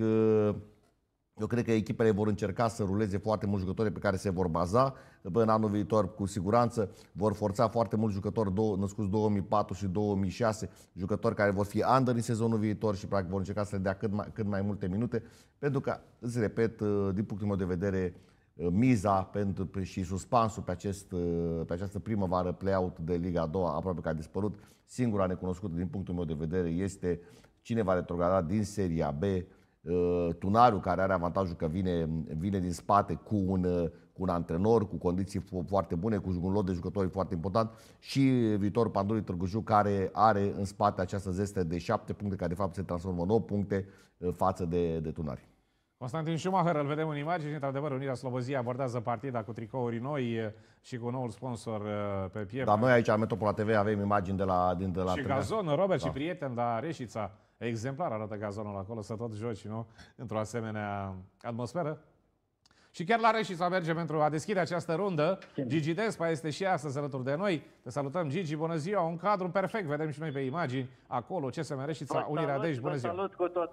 eu cred că echipele vor încerca să ruleze foarte mulți jucători pe care se vor baza. Până în anul viitor, cu siguranță, vor forța foarte mulți jucători născuți două mii patru și două mii șase, jucători care vor fi under în sezonul viitor și practic vor încerca să le dea cât mai, cât mai multe minute. Pentru că, îți repet, din punctul meu de vedere, miza pentru, și suspansul pe, acest, pe această primăvară play-out de Liga a doua, aproape că a dispărut. Singura necunoscută din punctul meu de vedere este cine va retrograda din Seria B. Tunariu, care are avantajul că vine, vine din spate cu un, cu un antrenor, cu condiții foarte bune, cu un lot de jucători foarte important, și Viitor Pandurii Târgu Jiu, care are în spate această zeste de șapte puncte, care de fapt se transformă în nouă puncte față de, de Tunari. Constantin Schumacher, îl vedem în imagini. Într-adevăr, Unirea Slobozia abordează partida cu tricouri noi și cu noul sponsor pe piept. Dar noi aici, la Metropola T V, avem imagini de la, din de la și gazon, Robert, da. Și prieten, dar Reșița, exemplar arată gazonul acolo, să tot joci, nu? Într-o asemenea atmosferă. Și chiar la Reșița mergem pentru a deschide această rundă. Gigi Despa este și astăzi alături de noi. Te salutăm, Gigi, bună ziua. Un cadru perfect, vedem și noi pe imagini. Acolo, C S M Reșița, Unirea Dej, bună ziua. Vă salut cu tot.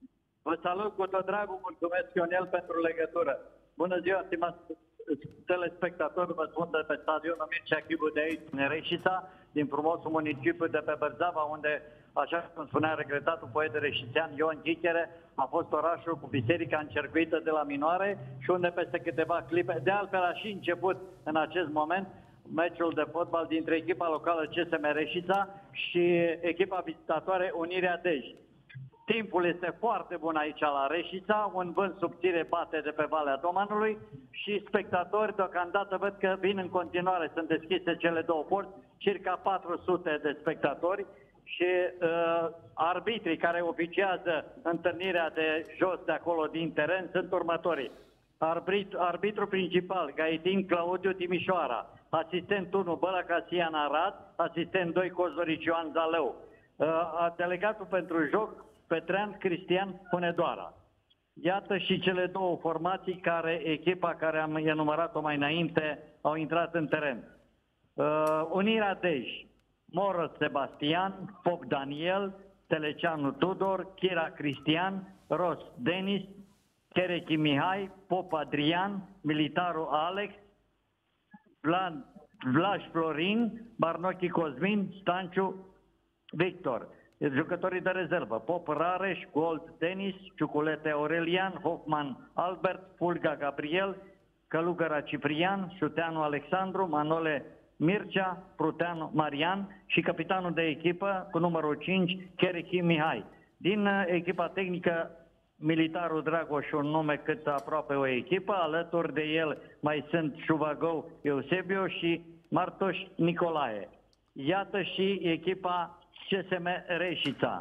Vă salut cu tot dragul, mulțumesc Ionel pentru legătură. Bună ziua, stimați telespectatori, vă spun de pe stadionul Mircea Chivu de aici, în Reșița, din frumosul municipiu de pe Bărzava, unde, așa cum spunea regretatul poet reșițean Ion Chichere, a fost orașul cu biserica încercuită de la minoare și unde peste câteva clipe, de altfel a și început în acest moment, meciul de fotbal dintre echipa locală C S M Reșița și echipa vizitatoare Unirea Dej. Timpul este foarte bun aici la Reșița, un vânt subțire bate de pe Valea Domanului și spectatori deocamdată văd că vin în continuare, sunt deschise cele două porți, circa patru sute de spectatori și uh, arbitrii care oficiază întâlnirea de jos de acolo din teren sunt următorii. Arbitru, arbitru principal, Gaetin Claudiu Timișoara, asistent unu Băla Casian Arad, asistent doi Cozorici Ioan Zalău, uh, delegatul pentru joc Petrean Cristian Hunedoara. Iată și cele două formații care echipa care am enumerat-o mai înainte au intrat în teren. Uh, Unirea Dej, Moră Sebastian, Pop Daniel, Teleceanu Tudor, Chira Cristian, Ros Denis, Cherechi Mihai, Pop Adrian, Militaru Alex, Vlad, Vlaș Florin, Barnochi Cosmin, Stanciu Victor. Jucătorii de rezervă: Pop Rareș, Gold Denis, Ciuculete Aurelian, Hoffman Albert, Fulga Gabriel, Călugăra Ciprian, Șuteanu Alexandru, Manole Mircea, Pruteanu Marian și capitanul de echipă cu numărul cinci, Cherechi Mihai. Din echipa tehnică, militarul Dragoș, un nume cât aproape o echipă, alături de el mai sunt Șuvagău Eusebio și Martoș Nicolae. Iată și echipa C S M Reșița.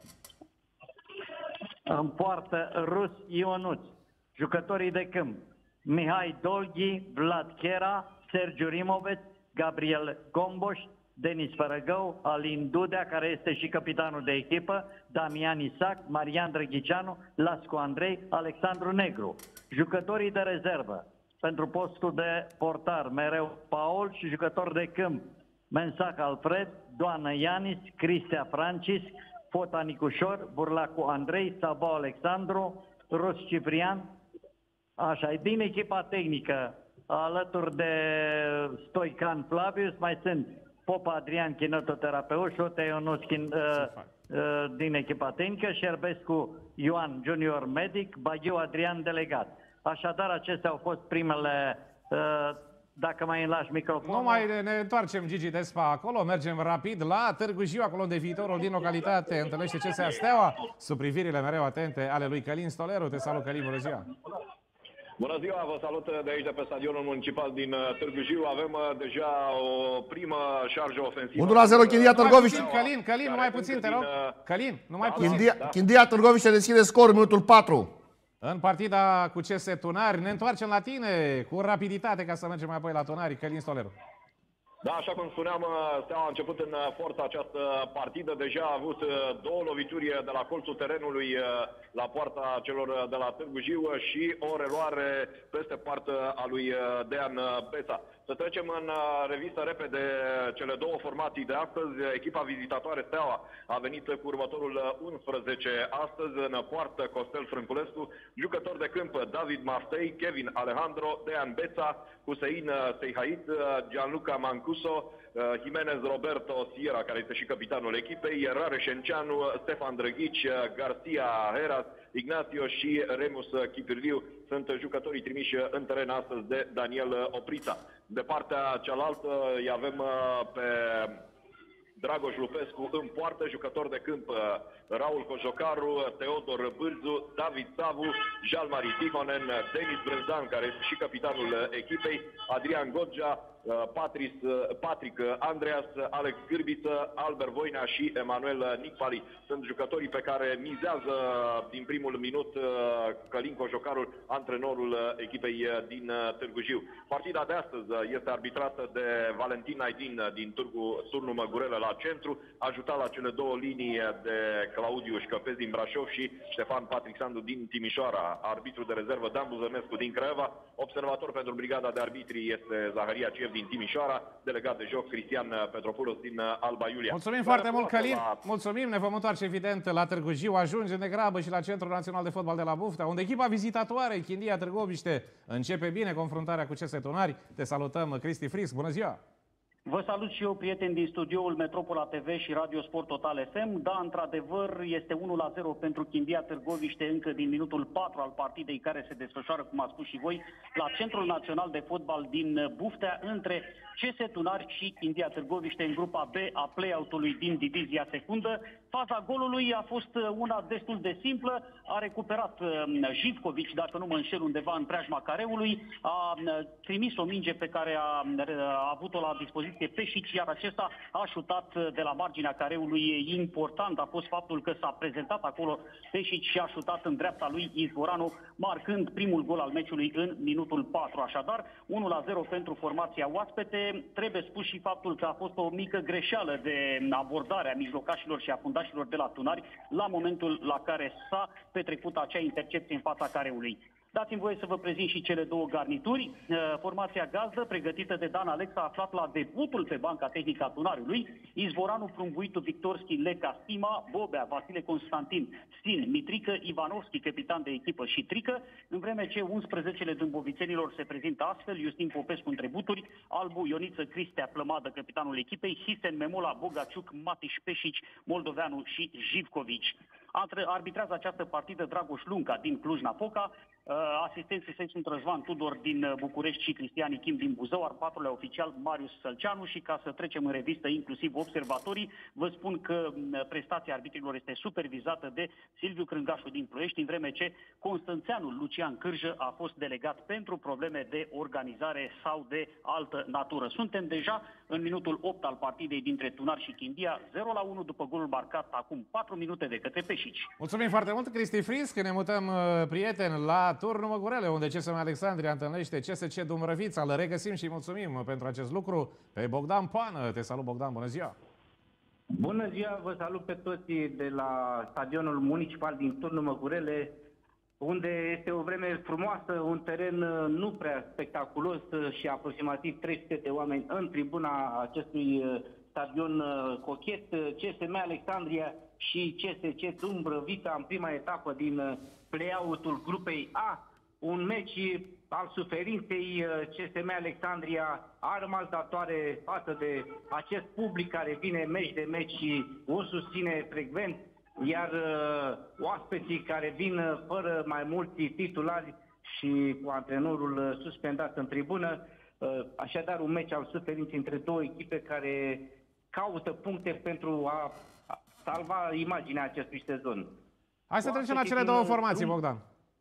În poartă Rus Ionuț. Jucătorii de câmp: Mihai Dolghi, Vlad Chera, Sergiu Rimoveț, Gabriel Gomboș, Denis Fărăgău, Alin Dudea, care este și capitanul de echipă, Damian Isac, Marian Drăghicianu, Lascu Andrei, Alexandru Negru. Jucătorii de rezervă pentru postul de portar: Mereu Paul și jucători de câmp: Mensac Alfred, Doană Ianis, Cristea Francis, Fota Nicușor, Burlacu Andrei, Sabau Alexandru, Rus Ciprian. Așa, din echipa tehnică, alături de Stoican Flavius, mai sunt Popa Adrian, kinetoterapeut, Șote Ionuț, uh, uh, din echipa tehnică, Șerbescu Ioan, junior medic, Baghiu Adrian, delegat. Așadar, acestea au fost primele... Uh, Dacă mai îmi lași microfonul... Nu mai ne întoarcem, Gigi Despa, acolo. Mergem rapid la Târgu Jiu, acolo de viitorul din localitate întâlnește C S A Steaua, sub privirile mereu atente ale lui Călin Stoleru. Te salut, Călin, bună ziua! Bună ziua, vă salut de aici, de pe stadionul municipal din Târgu Jiu. Avem deja o primă șarjă ofensivă. unu la zero, Chindia Târgoviște. Călin, Călin, numai puțin, te rog. Călin, numai puțin. Chindia, Chindia Târgoviște deschide scorul, minutul patru. În partida cu C S Tunari, ne întoarcem la tine cu rapiditate ca să mergem mai apoi la Tunari. Călin Stoleru. Da, așa cum spuneam, Steaua a început în forță această partidă. Deja a avut două lovituri de la colțul terenului la poarta celor de la Târgu Jiu și o reluare peste partea a lui Dean Beța. Să trecem în revistă repede cele două formații de astăzi. Echipa vizitatoare Steaua a venit cu următorul unsprezece astăzi. În poartă Costel Frânculescu, jucător de câmp David Mastei, Kevin Alejandro, Dean Beța, Hussein Seihait, Gianluca Mancu Mancuso, Jimenez Roberto Sierra, care este și capitanul echipei, Rareș Enceanu, Stefan Drăghici, Garcia Heras, Ignacio și Remus Chipirliu sunt jucătorii trimiși în teren astăzi de Daniel Oprița. De partea cealaltă îi avem pe Dragoș Lupescu în poartă, jucător de câmp Raul Cojocaru, Teodor Bârzu, David Savu, Jalmari Timonen, Denis Brânzan, care este și capitanul echipei, Adrian Godja, Patris, Patrick Andreas, Alex Gârbiță, Albert Voinea și Emanuel Nicpali. Sunt jucătorii pe care mizează din primul minut Călin Cojocarul, antrenorul echipei din Târgu Jiu. Partida de astăzi este arbitrată de Valentin Aidin din Târgu, turnul Măgurele la centru, ajutat la cele două linii de Claudiu Șcăpez din Brașov și Ștefan Patrick Sandu din Timișoara. Arbitru de rezervă Dan Buzănescu din Craiova. Observator pentru brigada de arbitri este Zaharia Ciev din Timișoara, delegat de joc Cristian Petropoulos din Alba Iulia. Mulțumim foarte mult, Călin. Mulțumim, ne vom întoarce evident la Târgu Jiu, ajungem de grabă și la Centrul Național de Fotbal de la Buftea, unde echipa vizitatoare, Chindia Târgoviște, începe bine confruntarea cu C S Tunari. Te salutăm, Cristi Fris, bună ziua! Vă salut și eu, prieteni, din studioul Metropola T V și Radio Sport Total F M. Da, într-adevăr, este unu la zero pentru Chindia Târgoviște încă din minutul patru al partidei, care se desfășoară, cum ați spus și voi, la Centrul Național de Fotbal din Buftea, între C S Tunari și Chindia Târgoviște în grupa B a play-out-ului din divizia secundă. Faza golului a fost una destul de simplă, a recuperat Jivkovic, dacă nu mă înșel, undeva în preajma careului, a trimis o minge pe care a, a avut-o la dispoziție Peșic, iar acesta a șutat de la marginea careului. Important a fost faptul că s-a prezentat acolo Peșic și a șutat în dreapta lui Izvoranu, marcând primul gol al meciului în minutul patru. Așadar, unu la zero pentru formația oaspete. Trebuie spus și faptul că a fost o mică greșeală de abordare a mijlocașilor și a fundașilor de la Tunari la momentul la care s-a petrecut acea intercepție în fața careului. Dați-mi voie să vă prezint și cele două garnituri. Formația gazdă, pregătită de Dan Alex, a aflat la debutul pe banca tehnică a Tunariului Izvoranu, Prumbuitu, Victorski, Leca, Stima, Bobea, Vasile Constantin, Sin, Mitrică, Ivanovski, capitan de echipă, și Trică, în vreme ce unsprezecele dâmbovițenilor se prezintă astfel: Justin Popescu între buturi, Albu, Ioniță, Cristea, Plămadă, capitanul echipei, Hisen, Memola, Bogaciuc, Matiș, Peșici, Moldoveanu și Jivkovici. Arbitrează această partidă Dragoș Lunca din Cluj-Napoca, asistenții sunt Răzvan Tudor din București și Cristian Ichim din Buzău, al patrulea oficial Marius Sălceanu. Și ca să trecem în revistă inclusiv observatorii, vă spun că prestația arbitrilor este supervizată de Silviu Crângașu din Ploiești, în vreme ce Constanțeanul Lucian Cârjă a fost delegat pentru probleme de organizare sau de altă natură. Suntem deja în minutul opt al partidei dintre Tunari și Chindia, zero la unu după golul marcat acum patru minute de către Peșici. Mulțumim foarte mult, Cristi Fris, că ne mutăm, prieteni, la turnul Măgurele, unde C S M Alexandria întâlnește C S C Dumbrăvița. Îl regăsim și mulțumim pentru acest lucru pe Bogdan Pană. Te salut, Bogdan, bună ziua! Bună ziua, vă salut pe toți de la stadionul municipal din turnul Măgurele, unde este o vreme frumoasă, un teren nu prea spectaculos și aproximativ trei sute de oameni în tribuna acestui stadion cochet. C S M Alexandria și C S C Dumbrăvița în prima etapă din play-out-ul grupei A. Un meci al suferinței. C S M Alexandria a rămas datoare față de acest public care vine meci de meci și o susține frecvent, iar uh, oaspeții care vin fără mai mulți titulari și cu antrenorul suspendat în tribună. Uh, așadar, un meci al suferinței între două echipe care caută puncte pentru a salva imaginea acestui sezon. Hai să trecem la cele două formații, Bogdan.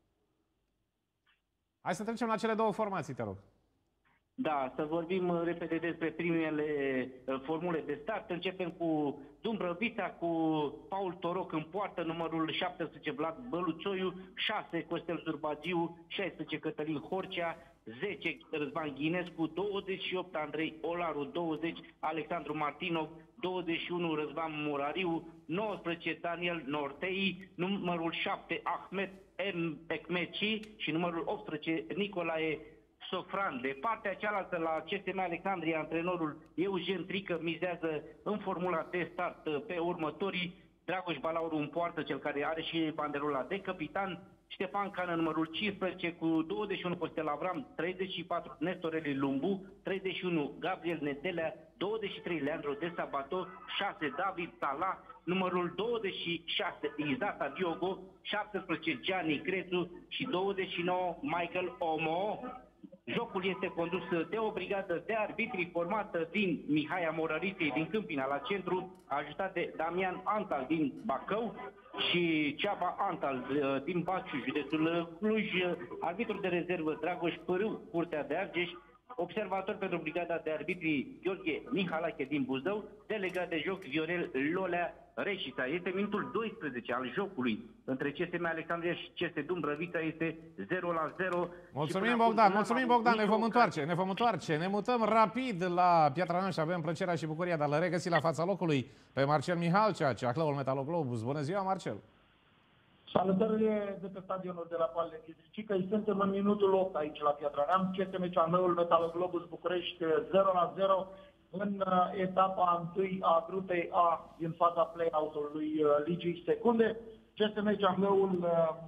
Hai să trecem la cele două formații, te rog. Da, să vorbim repede despre primele formule de start. Începem cu Dumbrăvița, cu Paul Toroc în poartă, numărul șaptesprezece Vlad Băluțoiu, șase Costel Zurbagiu, șaisprezece Cătălin Horcea, zece Răzvan Ghinescu, douăzeci și opt Andrei Olaru, douăzeci Alexandru Martinov, douăzeci și unu Răzvan Murariu, nouăsprezece Daniel Nortei, numărul șapte Ahmed M. Ekmeci și numărul optsprezece Nicolae Sofran. De partea cealaltă, la C S M Alexandria, antrenorul Eugen Trică mizează în formula de start pe următorii: Dragoș Balauru în poartă, cel care are și banderola de capitan, Ștefan Cană, numărul cincisprezece, cu douăzeci și unu Costel Avram, treizeci și patru Nestor Eli Lumbu, treizeci și unu Gabriel Nedelea, douăzeci și trei Leandro de Sabato, șase David Sala, numărul douăzeci și șase Izata Diogo, șaptesprezece Gianni Crețu și douăzeci și nouă Michael Omo. Jocul este condus de o brigadă de arbitri formată din Mihai Amorăriței din Câmpina la centru, ajutat de Damian Antal din Bacău și Ceaba Antal din Baciu, județul Cluj, arbitru de rezervă Dragoș Pârâu, Curtea de Argeș, observator pentru brigada de arbitri Gheorghe Mihalache din Buzău, delegat de joc Viorel Lolea Reșița. Este minutul doisprezece al jocului între C S M Alexandria și C S Dumbrăvița, este zero la zero. Mulțumim, Bogdan, mulțumim, Bogdan, ne vom întoarce, ne vom întoarce. Ne mutăm rapid la Piatra Neamț și avem plăcerea și bucuria de a-l regăsi la fața locului pe Marcel Mihalcea, ceaclăul Metaloglobus. Bună ziua, Marcel! Salutările de pe stadionul de la Palele Chidricică. Suntem în minutul opt aici la Piatra Neamț. C S M Ceahlăul Metaloglobus București zero la zero în etapa întâi a grupei A din faza play-out-ului Ligii Secunde. C S M Ceahlăul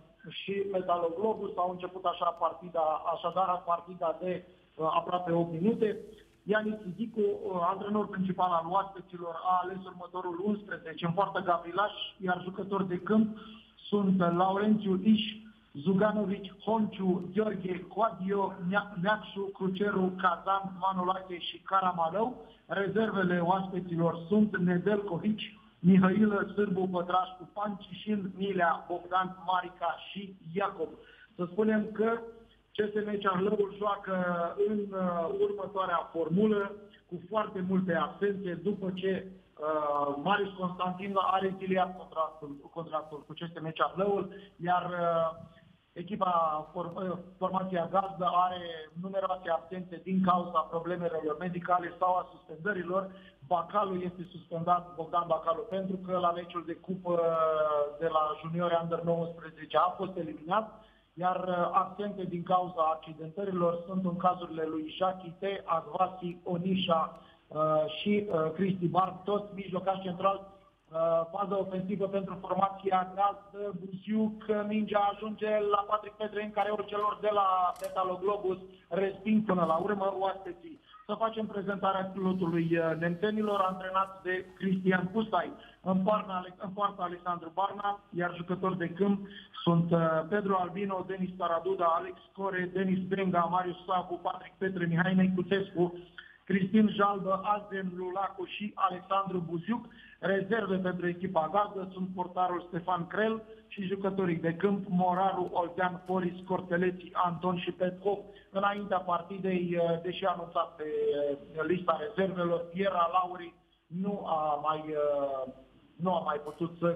și Metaloglobus au început așa partida, așadar partida de aproape opt minute. Ianis Zidicu, antrenor principal al oaspeților, a ales următorul unsprezece în poartă Gavrilaș, iar jucători de câmp sunt Laurențiu Iș, Zuganovici, Honciu, Gheorghe, Coadio, Neacșu, Cruceru, Cazan, Manolache și Caramalău. Rezervele oaspeților sunt Nedelcovici, Mihailă, Sârbu, Pătrașcu, Pancișin, Milea, Bogdan, Marica și Iacob. Să spunem că C S M Ceahlăul joacă în uh, următoarea formulă, cu foarte multe absențe, după ce uh, Marius Constantin a reziliat contractul, contractul cu C S M Ceahlăul, iar uh, echipa, form, formația gazdă are numeroase absențe din cauza problemelor medicale sau a suspendărilor. Bacalu este suspendat, Bogdan Bacalu, pentru că la meciul de cupă de la juniori Under nouăsprezece a fost eliminat, iar absente din cauza accidentărilor sunt în cazurile lui Jackie T, Agvasi, Onișa uh, și uh, Cristi Barb, toți mijlocași central. Uh, fază ofensivă pentru formația gazdă, Buziuc, mingea ajunge la Patrick Petrein, care ori celor de la Metaloglobus resping până la urmă oaspeții. Să facem prezentarea pilotului nemțenilor, antrenați de Cristian Pustai. În poartă Alexandru Barna, iar jucători de câmp sunt Pedro Albino, Denis Taraduda, Alex Core, Denis Benga, Marius Sabu, Patrick Petre, Mihai Necuțescu, Cristin Jalbă, Azem Lulacu și Alexandru Buziuc. Rezerve pentru echipa gazdă sunt portarul Stefan Crel și jucătorii de câmp Moraru, Oltean, Polis, Corteleții, Anton și Petkov. Înaintea partidei, deși anunțat pe lista rezervelor, Piera Lauri nu a mai, nu a mai putut să,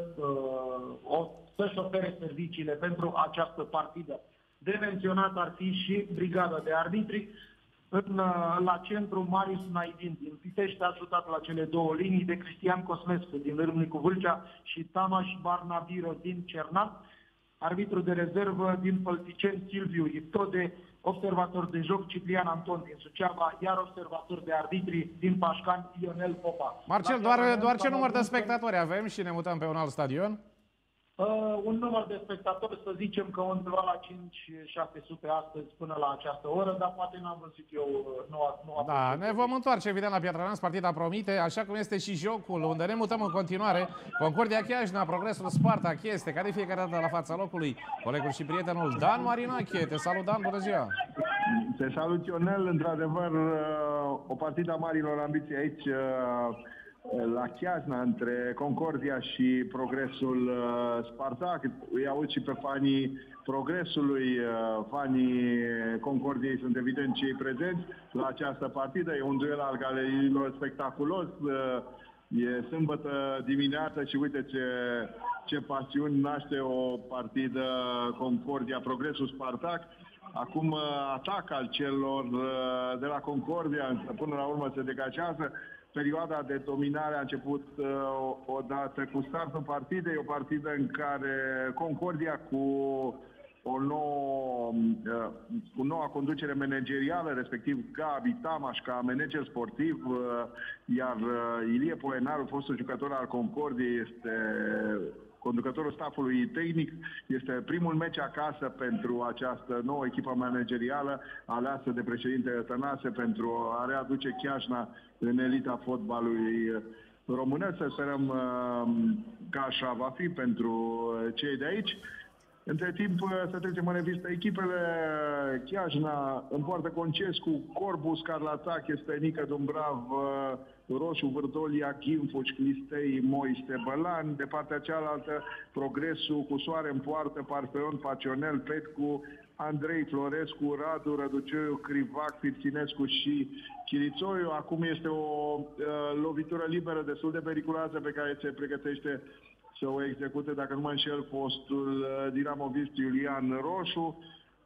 să-și ofere serviciile pentru această partidă. De menționat ar fi și brigada de arbitri. În, la centru, Marius Naidin din Pitești, ajutat la cele două linii de Cristian Cosmescu din Râmnicu Vâlcea și Tamaș Barnabiro din Cernat. Arbitru de rezervă din Pălticeni, Silviu Iptode, observator de joc Ciprian Anton din Suceava, iar observator de arbitri din Pașcani, Ionel Popa. Marcel, doar, doar ce număr de spectatori avem și ne mutăm pe un alt stadion? Uh, un număr de spectatori, să zicem că undeva la cinci șase sute astăzi până la această oră, dar poate n-am văzut eu. Nu, nu da, ne vom întoarce evident la Piatra Neamț, partida promite, așa cum este și jocul, unde ne mutăm în continuare. Concordia Chiajna, Progresul Spartak este, ca de fiecare dată la fața locului, colegul și prietenul Dan Marinache. Te salut, Dan, bună ziua! Te salut, Ionel, într-adevăr, o partidă a marilor ambiții aici, la Chiajna, între Concordia și Progresul Spartak. Îi aud și pe fanii Progresului, fanii Concordiei sunt evident cei prezenți la această partidă. E un duel al galeriilor spectaculos. E sâmbătă dimineață și uite ce, ce pasiuni naște o partidă Concordia Progresul Spartak. Acum atac al celor de la Concordia, până la urmă se degajează. Perioada de dominare a început uh, odată cu startul partidei, o partidă în care Concordia cu o nouă, o nouă conducere managerială, respectiv Gabi Tamaș ca manager sportiv, iar Ilie Polenaru, fostul jucător al Concordiei, este conducătorul staffului tehnic. Este primul meci acasă pentru această nouă echipă managerială aleasă de președintele Tănase pentru a readuce Chiajna în elita fotbalului românesc. Să sperăm că așa va fi pentru cei de aici. Între timp, să trecem în revistă echipele. Chiajna împoartă Concescu, Corbu, Scarlatache, Stănică, Dumbrav, Roșu, Vârdolia, Ghimfuci, Clistei, Moise, Bălan. De partea cealaltă, Progresul cu Soare în poartă, Parfeon, Pacionel, Petcu, Andrei Florescu, Radu, Răducioiu, Crivac, Firținescu și Chirițoiu. Acum este o uh, lovitură liberă destul de periculoasă pe care se pregătește să o execute, dacă nu mă înșel, fostul dinamovist Iulian Roșu.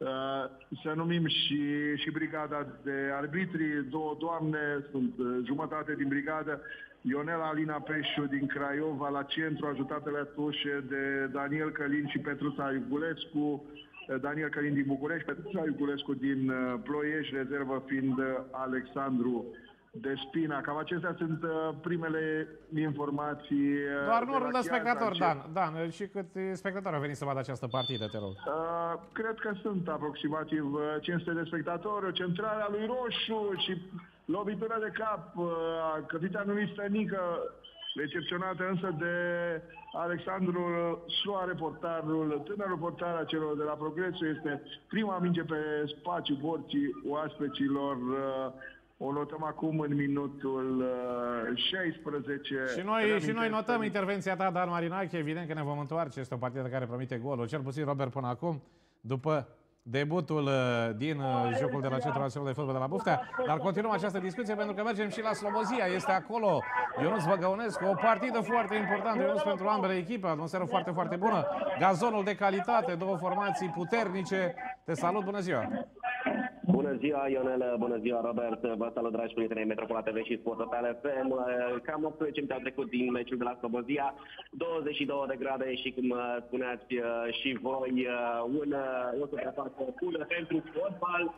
Să numim și, și brigada de arbitri. Două doamne sunt jumătate din brigadă. Ionela Alina Peșu din Craiova la centru, ajutate la tușe de Daniel Călin și Petruța Iugulescu. Daniel Călin din București, Petruța Iugulescu din Ploiești, rezervă fiind Alexandru Despina. Cam acestea sunt uh, primele informații. Uh, Doar numărul de, de spectatori, Dan. Dan, și câți spectatori au venit să vadă această partidă, te rog? Uh, cred că sunt aproximativ cinci sute de spectatori. O centrare a lui Roșu și lovitură de cap uh, a capitanului Stănică, recepționată însă de Alexandru Soare, portarul, tânărul portar a celor de la Progresul. Este prima minge pe spațiu porții oaspeților. Uh, O notăm acum în minutul uh, șaisprezece. Și noi, și noi notăm intervenția ta, Dan Marinache. Evident că ne vom întoarce. Este o partidă care promite golul. Cel puțin Robert până acum, după debutul uh, din uh, jocul de la Centrul Național de Fotbal de la Buftea. Dar continuăm această discuție pentru că mergem și la Slobozia. Este acolo Ionuț Văgăunescu. O partidă foarte importantă, Ionuț, pentru ambele echipe. Atmosferă foarte, foarte bună. Gazonul de calitate, două formații puternice. Te salut, bună ziua! Bună ziua, Ionel, bună ziua, Robert, vă salut, dragi prieteni, Metropola T V și Sport Total F M. Cam optsprezece minute au trecut din meciul de la Slobozia, douăzeci și două de grade și, cum spuneați și voi, un, o suprafață bună pentru fotbal.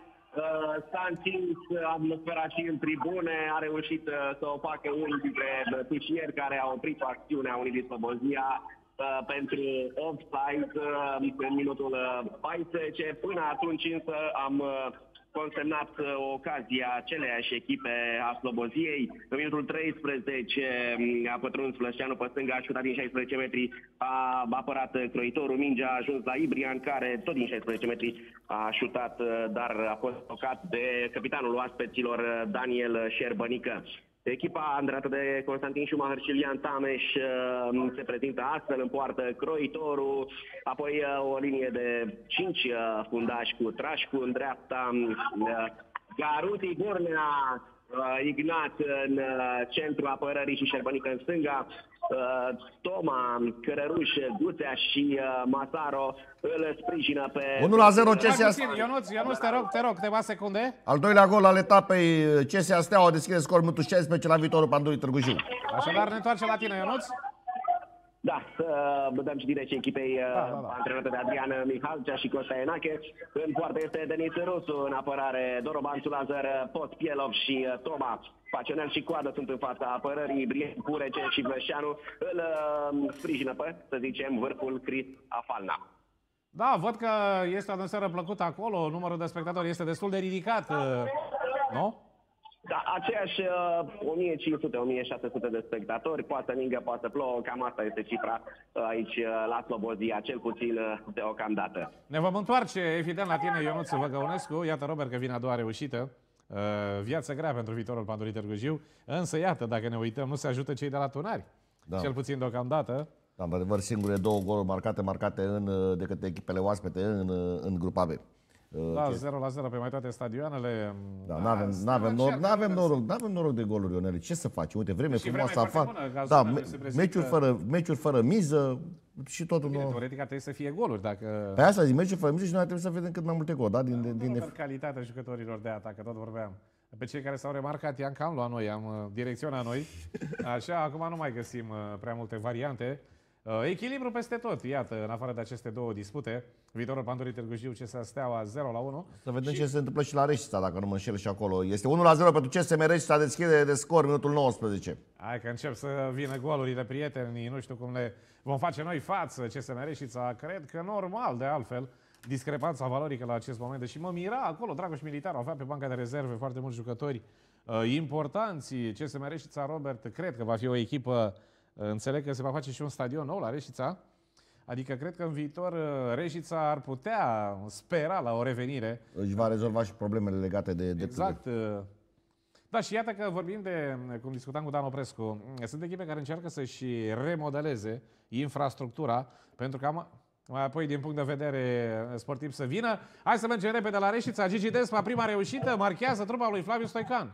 S-a întins atmosfera și în tribune, a reușit să o facă unul dintre tușieri care au oprit acțiunea unii din Slobozia pentru offside în minutul paisprezece. Până atunci însă am consemnat ocazia aceleiași echipe a Sloboziei. În minutul treisprezece a pătruns Flășceanu pe stânga, a șutat din șaisprezece metri, a apărat croitorul, mingea a ajuns la Ibrian, care tot din șaisprezece metri a șutat, dar a fost tocat de capitanul oaspeților, Daniel Șerbănică. Echipa îndreptată de Constantin Schumacher și Iulian Tameș se prezintă astfel în poartă croitorul, apoi o linie de cinci fundași cu Trașcu în dreapta, Garuti, Bornea, Ignat în centrul apărării și Șerbănică în stânga, Toma, Cărăruș, Guțea și Masaro îl sprijină pe... unu la zero C S A. Ionuț, Ionuț, te rog, te rog, câteva secunde. Al doilea gol al etapei C S A Steaua deschide scor minutul șaisprezece la viitorul Pandurii Târgu Jiu. Așadar ne întoarcem la tine, Ionuț. Da, să dăm citire și echipei da, da, da. antrenată de Adrian Mihalcea și Costa Enache. În poartă este Denis Rusu, în apărare Doroban Sulazăr, Pospielov și Toma. Pacionel și Coadă sunt în fața apărării, Brien Purece și Vlășeanu îl uh, sprijină pe, să zicem, vârful Chris Afalna. Da, văd că este o atmosferă plăcută acolo, numărul de spectatori este destul de ridicat, uh, nu? Da, aceeași uh, o mie cinci sute - o mie șase sute de spectatori, poate să ningă, poate să plouă, cam asta este cifra uh, aici uh, la Slobozia, cel puțin uh, deocamdată. Ne vom întoarce, evident, la tine, Ionuț Văgăunescu. Iată, Robert, că vine a doua reușită. Uh, viață grea pentru viitorul Pandurii Târgu Jiu. Însă, iată, dacă ne uităm, nu se ajută cei de la Tunari. Da. Cel puțin deocamdată. Da, în adevăr, singure două goluri marcate, marcate în, de către echipele oaspete în, în grupa B. Da, zero la zero pe mai toate stadioanele. Da, nu avem, n-avem, noroc, n-avem, noroc, n-avem noroc de goluri, Ionel. Ce să faci? Uite, vreme frumoasă afară. Da, meciuri fără, meciuri fără miză și totul. Bine, teoretic trebuie să fie goluri. Dacă... Pe asta zic, meciuri fără miză și noi trebuie să vedem cât mai multe goluri. Da? Din, din, din... calitatea jucătorilor de atac, tot vorbeam. Pe cei care s-au remarcat, i-am cam luat noi, am direcționat noi. Așa, acum nu mai găsim prea multe variante. Echilibru peste tot, iată, în afară de aceste două dispute, viitorul Pandurii Târgu Jiu, C S Steaua zero la unu. Să vedem și... ce se întâmplă și la Reșița, dacă nu mă înșel și acolo. Este unu la zero pentru C S M Reșița, deschide de scor, minutul nouăsprezece. Hai că încep să vină golurile, prietenii, nu știu cum le vom face noi față C S M Reșița, cred că normal, de altfel, discrepanța valorică la acest moment. Și mă mira acolo, Dragoș Militaru avea pe banca de rezerve foarte mulți jucători uh, importanți. C S M Reșița, Robert, cred că va fi o echipă. Înțeleg că se va face și un stadion nou la Reșița, adică cred că în viitor Reșița ar putea spera la o revenire. Își va rezolva și problemele legate de... de exact. Da, și iată că vorbim de, cum discutam cu Dan Oprescu, sunt echipe care încearcă să-și remodeleze infrastructura, pentru că am, mai apoi, din punct de vedere sportiv, să vină. Hai să mergem repede la Reșița. Gigi Despa, prima reușită, marchează trupa lui Flaviu Stoican.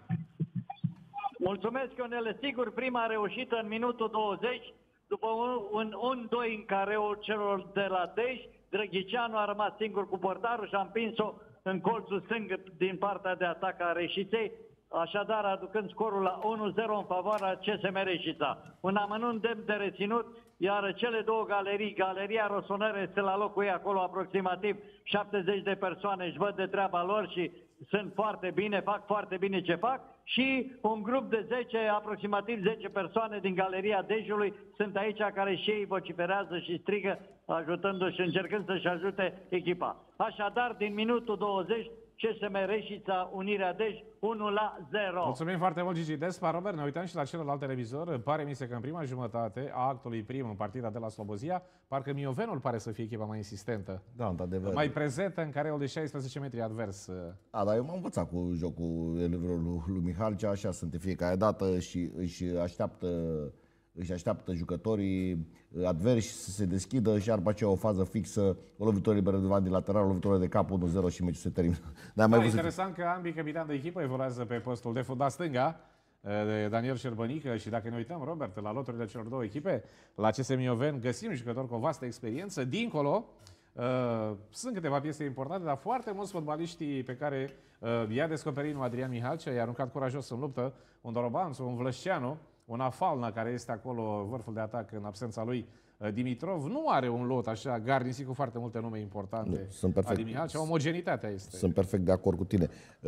Mulțumesc, Ionele. Sigur, prima reușită în minutul douăzeci, după un unu doi în careul celor de la Dej, Drăghicianu a rămas singur cu portarul și a împins-o în colțul stâng din partea de atac a Reșiței, așadar aducând scorul la unu zero în favoarea C S M Reșița. Un amănunt demn de reținut, iar cele două galerii, Galeria Rosonere este la locul ei acolo, aproximativ șaptezeci de persoane își văd de treaba lor și sunt foarte bine, fac foarte bine ce fac, și un grup de zece, aproximativ zece persoane din Galeria Dejului sunt aici, care și ei vociferează și strigă, ajutându-și, încercând să-și ajute echipa. Așadar, din minutul douăzeci, C S M Reșița, Unirea Dej, unu la zero. Mulțumim foarte mult, Gigi Despa. Robert, ne uităm și la celălalt televizor. Pare mi se că în prima jumătate a actului prim în partida de la Slobozia, parcă Miovenul pare să fie echipa mai insistentă. Da, într-adevăr. Mai prezentă în careul de șaisprezece metri advers. A, dar eu m-am învățat cu jocul elevilor lui Mihalcea, așa sunt de fiecare dată și își așteaptă, își așteaptă jucătorii adversi să se deschidă și după aceea o fază fixă, o lovitură liberă de van din lateral, o lovitură de cap, unu zero și meciul se termină. Da, mai interesant că ambii capitani de echipă evoluează pe postul de fundaș stânga, de Daniel Șerbănică, și dacă ne uităm, Robert, la loturile celor două echipe, la C S Mioven găsim jucători cu o vastă experiență. Dincolo, uh, sunt câteva piese importante, dar foarte mulți fotbaliștii pe care uh, i-a descoperit Adrian Mihalcea, i-a aruncat curajos în luptă, un Dorobanțu, un Vlășceanu, un Afalna, care este acolo vârful de atac în absența lui Dimitrov, nu are un lot așa garnisit cu foarte multe nume importante. Nu, sunt perfect. Adi Mihalcea, omogenitatea este. Sunt perfect de acord cu tine.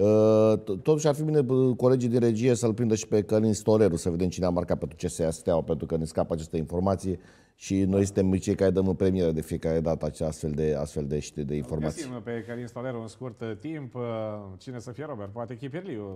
Totuși ar fi bine colegii de regie să-l prindă și pe Călin Stoleru, să vedem cine a marcat pentru C S A Steaua, pentru că ne scapă această informație și noi suntem cei care dăm în premieră de fiecare dată astfel de, astfel de, de, de informații. Găsim pe Călin Stoleru în scurt timp. Cine să fie, Robert? Poate Chipirliu.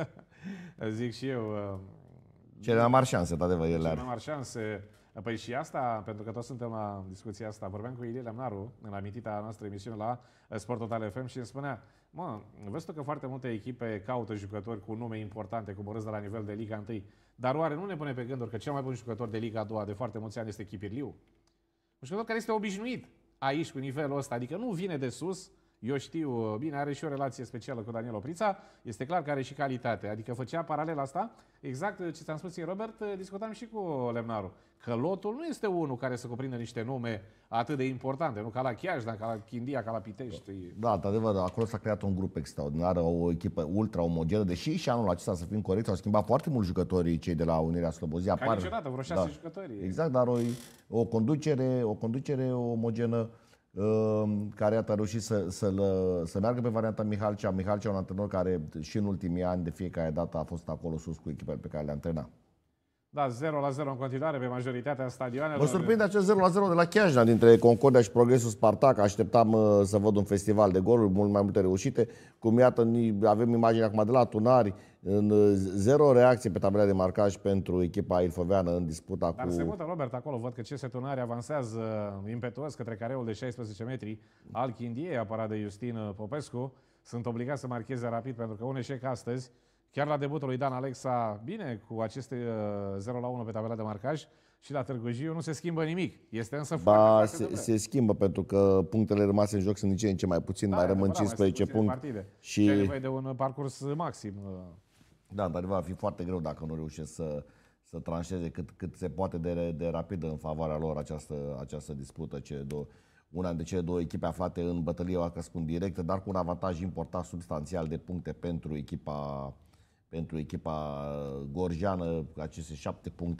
Zic și eu. Cele mai mari șanse, într-adevăr, ele Cele are. mai mari șanse. Păi și asta, pentru că toți suntem la discuția asta, vorbeam cu Ilie Lemnaru în amintita noastră emisiune la Sport Total F M și îmi spunea, mă, vezi tu că foarte multe echipe caută jucători cu nume importante, coborâți de la nivel de Liga unu, dar oare nu ne pune pe gânduri că cel mai bun jucător de Liga a doua de foarte mulți ani este Chipirliu? Un jucător care este obișnuit aici cu nivelul ăsta, adică nu vine de sus. Eu știu, bine, are și o relație specială cu Daniel Oprița, este clar că are și calitate, adică făcea paralela asta, exact ce ți-am spus ție, Robert, discutam și cu Lemnaru, că lotul nu este unul care să cuprindă niște nume atât de importante, nu ca la Chiajna, ca la Chindia, ca la Pitești. Da, într-adevăr, acolo s-a creat un grup extraordinar, o echipă ultra omogenă, deși și anul acesta, să fim corecți, au schimbat foarte mult jucătorii cei de la Unirea Slobozia. Ca niciodată, vreo șase da. jucători. Exact, dar o, o conducere, o conducere omogenă, care a reușit să, să, să meargă pe varianta Mihalcea. Mihalcea, un antrenor care și în ultimii ani de fiecare dată a fost acolo sus cu echipele pe care le antrena. Da, zero la zero în continuare pe majoritatea stadioanelor. Mă surprinde acest zero la zero de la Chiajna, dintre Concordia și Progresul Spartak. Așteptam uh, să văd un festival de goluri, mult mai multe reușite. Cum iată, avem imaginea acum de la Tunari, în uh, zero reacție pe tabela de marcaj pentru echipa ilfăveană în disputa Dar cu... Dar se mută, Robert, acolo. Văd că C S Tunari avansează impetuos către careul de șaisprezece metri al Chindiei, apărat de Justin Popescu. Sunt obligați să marcheze rapid pentru că un eșec astăzi, chiar la debutul lui Dan Alexa, bine, cu aceste zero la unu pe tabela de marcaj, și la Târgu Jiu nu se schimbă nimic. Este însă ba, foarte, se, foarte se schimbă pentru că punctele rămase în joc sunt din ce în ce mai puțin, da, mai rămân cincisprezece puncte. Și ai nevoie de un parcurs maxim. Da, dar va fi foarte greu dacă nu reușesc să, să tranșeze cât, cât se poate de, de rapid în favoarea lor această, această dispută. Cele două, una dintre cele două echipe aflate în bătălie o spun directă, dar cu un avantaj important substanțial de puncte pentru echipa, pentru echipa gorjeană, aceste șapte puncte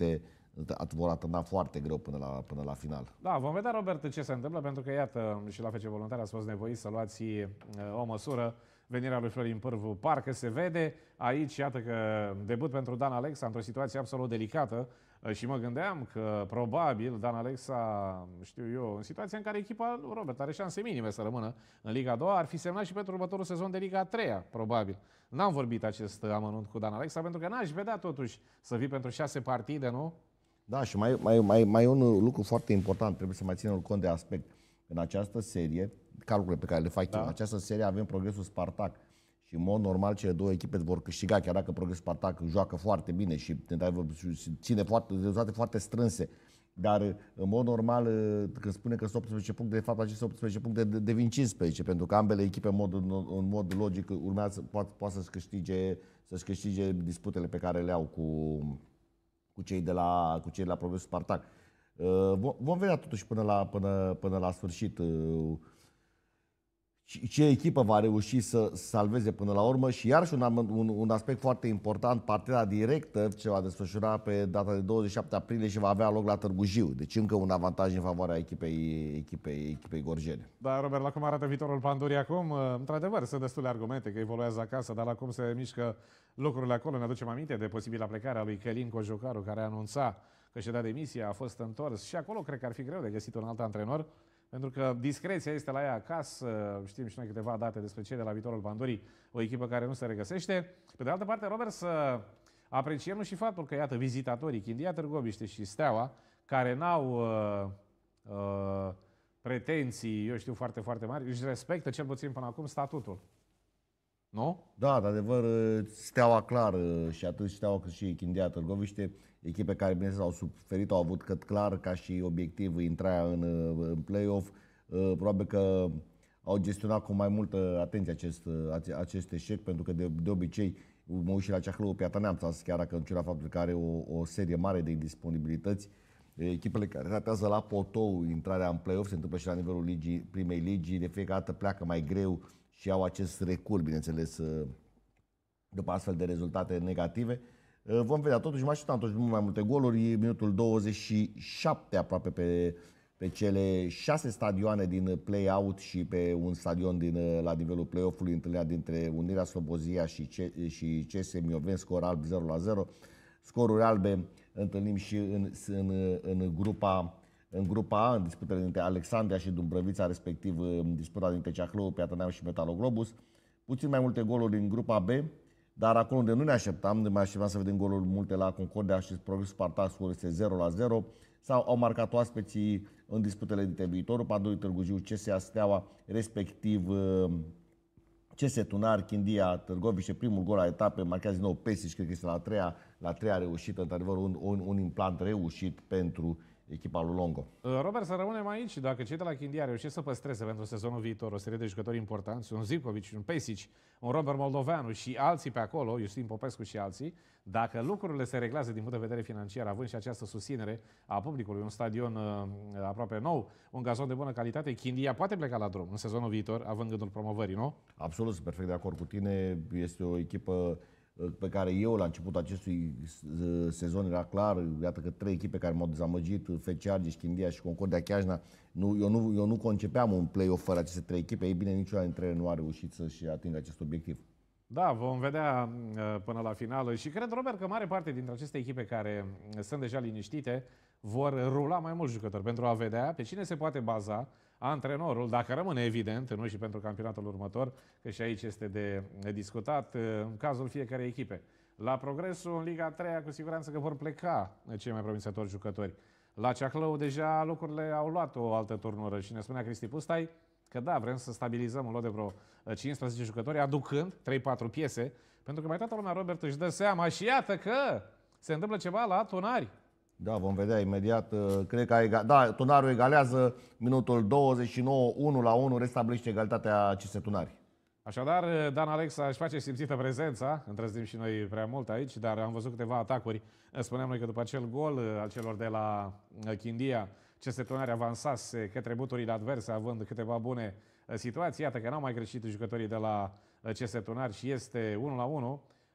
vor atârna foarte greu până la, până la final. Da, vom vedea, Robert, ce se întâmplă, pentru că, iată, și la F C Voluntar ați fost nevoit să luați uh, o măsură. Venirea lui Florin Pârvu parcă se vede. Aici, iată că debut pentru Dan Alexa într-o situație absolut delicată uh, și mă gândeam că probabil Dan Alexa, știu eu, în situația în care echipa lui Robert are șanse minime să rămână în Liga a doua, ar fi semnat și pentru următorul sezon de Liga a treia, probabil. N-am vorbit acest amănunt cu Dan Alexa, pentru că n-aș vedea totuși să vii pentru șase partide, nu? Da, și mai, mai, mai, mai e un lucru foarte important, trebuie să mai ținem cont de aspect. În această serie, calculele pe care le fac da. eu, în această serie avem Progresul Spartak și în mod normal cele două echipe vor câștiga, chiar dacă Progresul Spartak joacă foarte bine și ține foarte, rezultate foarte strânse. Dar în mod normal, când spune că sunt optsprezece puncte, de fapt aceste optsprezece puncte devin cincisprezece, pentru că ambele echipe în mod, în mod logic urmează, poate, poate să-și câștige, să-și câștige disputele pe care le au cu, cu cei de la, cu cei de la Progresul Spartak. Vom vedea totuși până la, până, până la sfârșit ce echipă va reuși să salveze până la urmă și iarăși un, un, un aspect foarte important, partida directă ce va desfășura pe data de douăzeci și șapte aprilie și va avea loc la Târgu Jiu. Deci încă un avantaj în favoarea echipei, echipei, echipei gorjene. Da, Robert, la cum arată viitorul Pandurii acum, într-adevăr, sunt destule argumente că evoluează acasă, dar la cum se mișcă lucrurile acolo, ne aducem aminte de posibila plecare a lui Călin Cojocaru, care anunța că și-a dat demisia, a fost întors și acolo cred că ar fi greu de găsit un alt antrenor, pentru că discreția este la ea acasă, știm și noi câteva date despre cei de la viitorul Pandurii, o echipă care nu se regăsește. Pe de altă parte, Robert, să apreciem și faptul că, iată, vizitatorii Chindia Târgoviște și Steaua, care n-au uh, uh, pretenții, eu știu, foarte, foarte mari, își respectă cel puțin până acum statutul. Nu? Da, de adevăr, Steaua clar și atât Steaua cât și Chindia Târgoviște, echipe care, bineînțeles, au suferit, au avut cât clar ca și obiectiv intrarea în, în play-off. Probabil că au gestionat cu mai multă atenție acest, acest eșec, pentru că de, de obicei, mă uit și la Ceahlău Piatra Neamț, chiar dacă în ciuda faptului că are o, o serie mare de indisponibilități, echipele care ratează la potou intrarea în play-off, se întâmplă și la nivelul ligii, primei ligi, de fiecare dată pleacă mai greu și au acest recul, bineînțeles, după astfel de rezultate negative. Vom vedea, totuși mă așteptam totuși mult mai multe goluri, minutul douăzeci și șapte aproape pe, pe cele șase stadioane din play-out și pe un stadion din, la nivelul play-off-ului, întâlnirea dintre Unirea Slobozia și, C- și C S Mioveni, scor alb zero la zero. Scoruri albe întâlnim și în, în, în grupa În grupa A, în disputele dintre Alexandria și Dumbrăvița, respectiv în disputa dintre Ceahlău, Piatra Neamț și Metaloglobus. Puțin mai multe goluri în grupa B, dar acolo unde nu ne așteptam, ne mai așteptam să vedem goluri multe la Concordia și Progresul Spartak, scorul este zero la zero. Sau au marcat oaspeții în disputele dintre Viitorul, Pandurii Târgu Jiu, C S A Steaua, respectiv C S Tunari, Chindia Târgoviște. Primul gol a etapei marchează din nou Pesici, cred că este la a treia, la a treia reușită, într-adevăr un, un, un implant reușit pentru echipa lui Longo. Robert, să rămânem aici. Dacă cei de la Chindia reușesc să păstreze pentru sezonul viitor o serie de jucători importanți, un Zivkovic, un Pesic, un Robert Moldoveanu și alții pe acolo, Justin Popescu și alții, dacă lucrurile se reglează din punct de vedere financiar, având și această susținere a publicului, un stadion uh, aproape nou, un gazon de bună calitate, Chindia poate pleca la drum în sezonul viitor, având gândul promovării, nu? Absolut, sunt perfect de acord cu tine. Este o echipă pe care eu la începutul acestui sezon era clar, iată că trei echipe care m-au dezamăgit, F C Argeș, Chindia și Concordia Chiajna, nu, eu, nu, eu nu concepeam un play-off fără aceste trei echipe, ei bine, niciuna dintre ele nu a reușit să-și atingă acest obiectiv. Da, vom vedea până la final și cred, Robert, că mare parte dintre aceste echipe care sunt deja liniștite vor rula mai mulți jucători pentru a vedea pe cine se poate baza antrenorul, dacă rămâne evident, nu și pentru campionatul următor, că și aici este de discutat în cazul fiecarei echipe. La Progresul, în Liga a treia, cu siguranță că vor pleca cei mai promițători jucători. La Ceahlău deja lucrurile au luat o altă turnură și ne spunea Cristi Pustai că da, vrem să stabilizăm un lot de vreo cincisprezece jucători, aducând trei patru piese, pentru că mai toată lumea, Robert, își dă seama și iată că se întâmplă ceva la Tunari. Da, vom vedea imediat. Cred că ega... da, Tunarul egalează minutul douăzeci și nouă, unu la unu, restabilește egalitatea C S Tunari. Așadar, Dan Alexa își face simțită prezența, întrăznim și noi prea mult aici, dar am văzut câteva atacuri. Spuneam noi că după acel gol al celor de la Chindia, C S Tunari avansase către buturile adverse, având câteva bune situații. Iată că n-au mai greșit jucătorii de la C S Tunari și este unu la unu.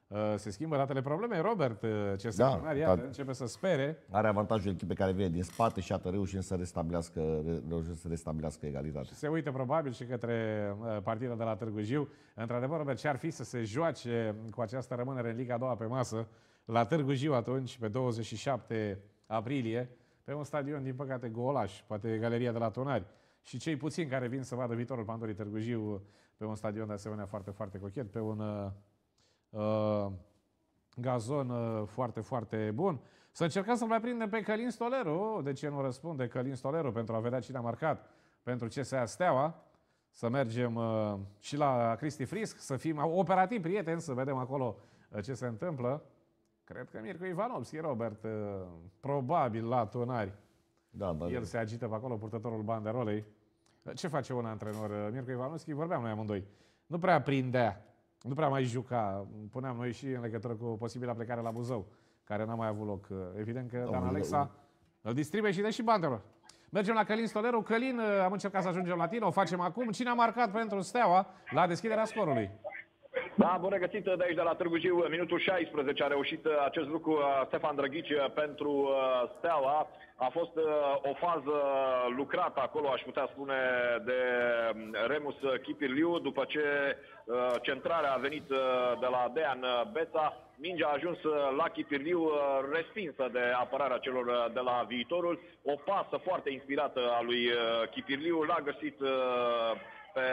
se schimbă datele problemei. Robert, ce Da, da, iată, da. începe să spere. Are avantajul echipei care vine din spate și iată reușind să restabilească, reușind să restabilească egalitatea. Se uită probabil și către partida de la Târgu Jiu. Într-adevăr, Robert, ce ar fi să se joace cu această rămânere în Liga a doua pe masă la Târgu Jiu atunci, pe douăzeci și șapte aprilie, pe un stadion, din păcate, golaș, poate Galeria de la Tunari. Și cei puțini care vin să vadă viitorul Pandorii Târgu Jiu pe un stadion de asemenea foarte, foarte cochet, pe un uh, gazon uh, foarte, foarte bun. Să încercăm să-l mai prindem pe Călin Stoleru. De ce nu răspunde Călin Stoleru pentru a vedea cine a marcat pentru C S A Steaua? Să mergem uh, și la Cristi Frisk, să fim operativ prieteni, să vedem acolo uh, ce se întâmplă. Cred că Mircu Ivanovski, Robert, uh, probabil la Tunari. Da, da, El da. se agită pe acolo, purtătorul banderolei. Ce face un antrenor? Mircu Ivanovski, vorbeam noi amândoi. Nu prea prindea, nu prea mai juca. Puneam noi și în legătură cu posibilă plecare la Buzău, care n-a mai avut loc. Evident că Dan Alexa îl distribuie și dă și banderol. Mergem la Călin Stoleru. Călin, am încercat să ajungem la tine, o facem acum. Cine a marcat pentru Steaua la deschiderea scorului? Da, bun regăsit de aici de la Târgu Jiu. Minutul șaisprezece a reușit acest lucru Stefan Drăghici pentru Steaua. A fost o fază lucrată acolo, aș putea spune, de Remus Chipirliu, după ce centrarea a venit de la Dean Beța. Mingea a ajuns la Chipirliu, respinsă de apărarea celor de la Viitorul. O pasă foarte inspirată a lui Chipirliu, l-a găsit pe,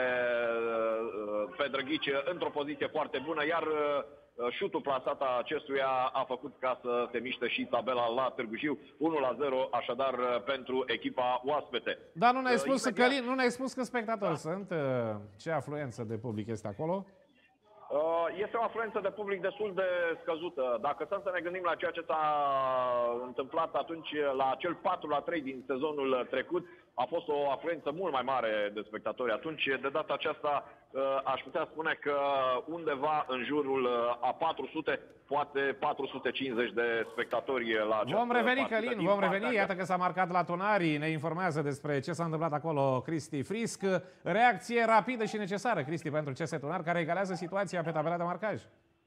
pe Drăghici într-o poziție foarte bună, iar șutul plasat a acestuia a făcut ca să se miște și tabela la Târgu Jiu. unu la zero, așadar, pentru echipa oaspete. Dar nu ne-ai spus, Călin, nu ne-ai spus că spectatori da. sunt. Ce afluență de public este acolo? Este o afluență de public destul de scăzută. Dacă stăm să ne gândim la ceea ce s-a întâmplat atunci la acel patru la trei din sezonul trecut, a fost o afluență mult mai mare de spectatori. Atunci, de data aceasta, aș putea spune că undeva în jurul a patru sute, poate patru sute cincizeci de spectatori la această Vom reveni, partidă. Călin, Din vom reveni. partea Iată că s-a marcat la Tunari. Ne informează despre ce s-a întâmplat acolo Cristi Frisk. Reacție rapidă și necesară, Cristi, pentru C S Tunari, care egalează situația pe tabela de marcaj.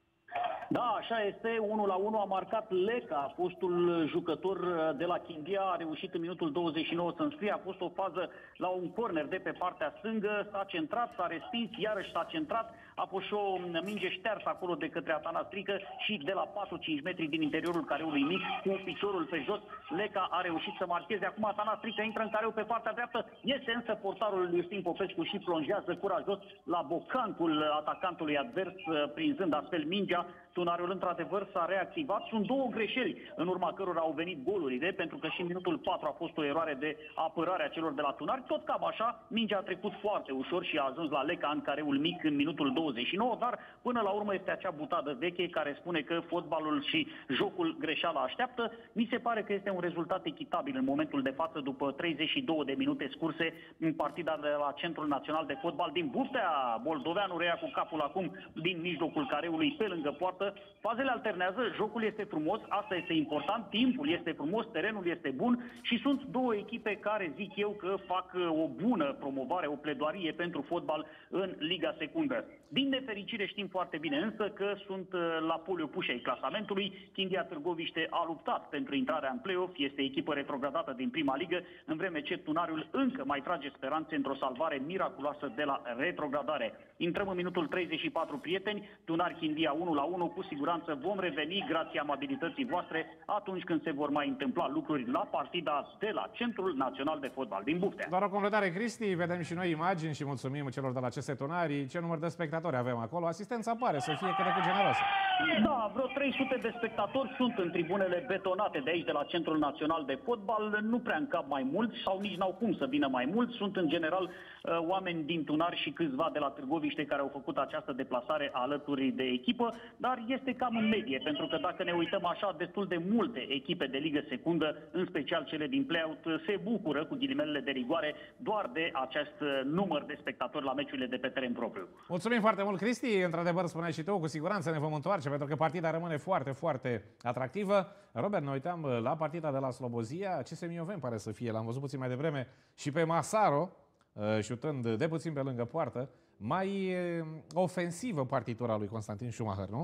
Da, așa este, unu la unu a marcat Leca, fostul jucător de la Chindia, a reușit în minutul douăzeci și nouă să înscrie, a fost o fază la un corner de pe partea stângă, s-a centrat, s-a respins, iarăși s-a centrat, a fost și o minge ștearsă acolo de către Atana Strică și de la patru cinci metri din interiorul careului mic, cu piciorul pe jos, Leca a reușit să marcheze. Acum Atana Strică intră în careu pe partea dreaptă, este însă portarul Iustin Popescu și plonjează curajos la bocancul atacantului advers, prinzând astfel mingea. Tunariul, într-adevăr, s-a reactivat. Sunt două greșeli în urma cărora au venit golurile, pentru că și în minutul patru a fost o eroare de apărare a celor de la Tunari. Tot cam așa, mingea a trecut foarte ușor și a ajuns la Leca în careul mic în minutul douăzeci și nouă, dar până la urmă este acea butadă veche care spune că fotbalul și jocul greșeala așteaptă. Mi se pare că este un rezultat echitabil în momentul de față, după treizeci și două de minute scurse în partida de la Centrul Național de Fotbal din Buftea. Moldoveanu reia cu capul acum din mijlocul careului pe lângă poartă. Fazele alternează, jocul este frumos, asta este important, timpul este frumos, terenul este bun și sunt două echipe care zic eu că fac o bună promovare, o pledoarie pentru fotbal în Liga Secundă. Din nefericire știm foarte bine însă că sunt la poliu puși ai clasamentului. Chindia Târgoviște a luptat pentru intrarea în play-off, este echipă retrogradată din prima ligă, în vreme ce Tunariul încă mai trage speranțe într-o salvare miraculoasă de la retrogradare. Intrăm în minutul treizeci și patru, prieteni, Tunari Chindia unu la unu, cu siguranță vom reveni grație amabilității voastre atunci când se vor mai întâmpla lucruri la partida de la Centrul Național de Fotbal din Buftea. Doar o completare, Cristi, vedem și noi imagini și mulțumim celor de la C S Tunari. Ce număr de spectatori avem acolo? Asistența pare să fie cât de cât generoasă. Da, vreo trei sute de spectatori sunt în tribunele betonate de aici, de la Centrul Național de Fotbal. Nu prea încap mai mulți sau nici n-au cum să vină mai mulți. Sunt în general oameni din Tunari și câțiva de la Târgoviște care au făcut această deplasare alături de echipă, dar este cam în medie, pentru că dacă ne uităm așa, destul de multe echipe de ligă secundă, în special cele din play-out, se bucură, cu ghilimelele de rigoare, doar de acest număr de spectatori la meciurile de pe teren propriu. Mulțumim foarte mult, Cristi. Într-adevăr, spuneai și tu, cu siguranță ne vom întoarce, pentru că partida rămâne foarte, foarte atractivă. Robert, ne uitam la partida de la Slobozia. C S Mioveni pare să fie, l-am văzut puțin mai devreme, și pe Masaro, șutând de puțin pe lângă poartă. Mai ofensivă partitura lui Constantin Schumacher, nu?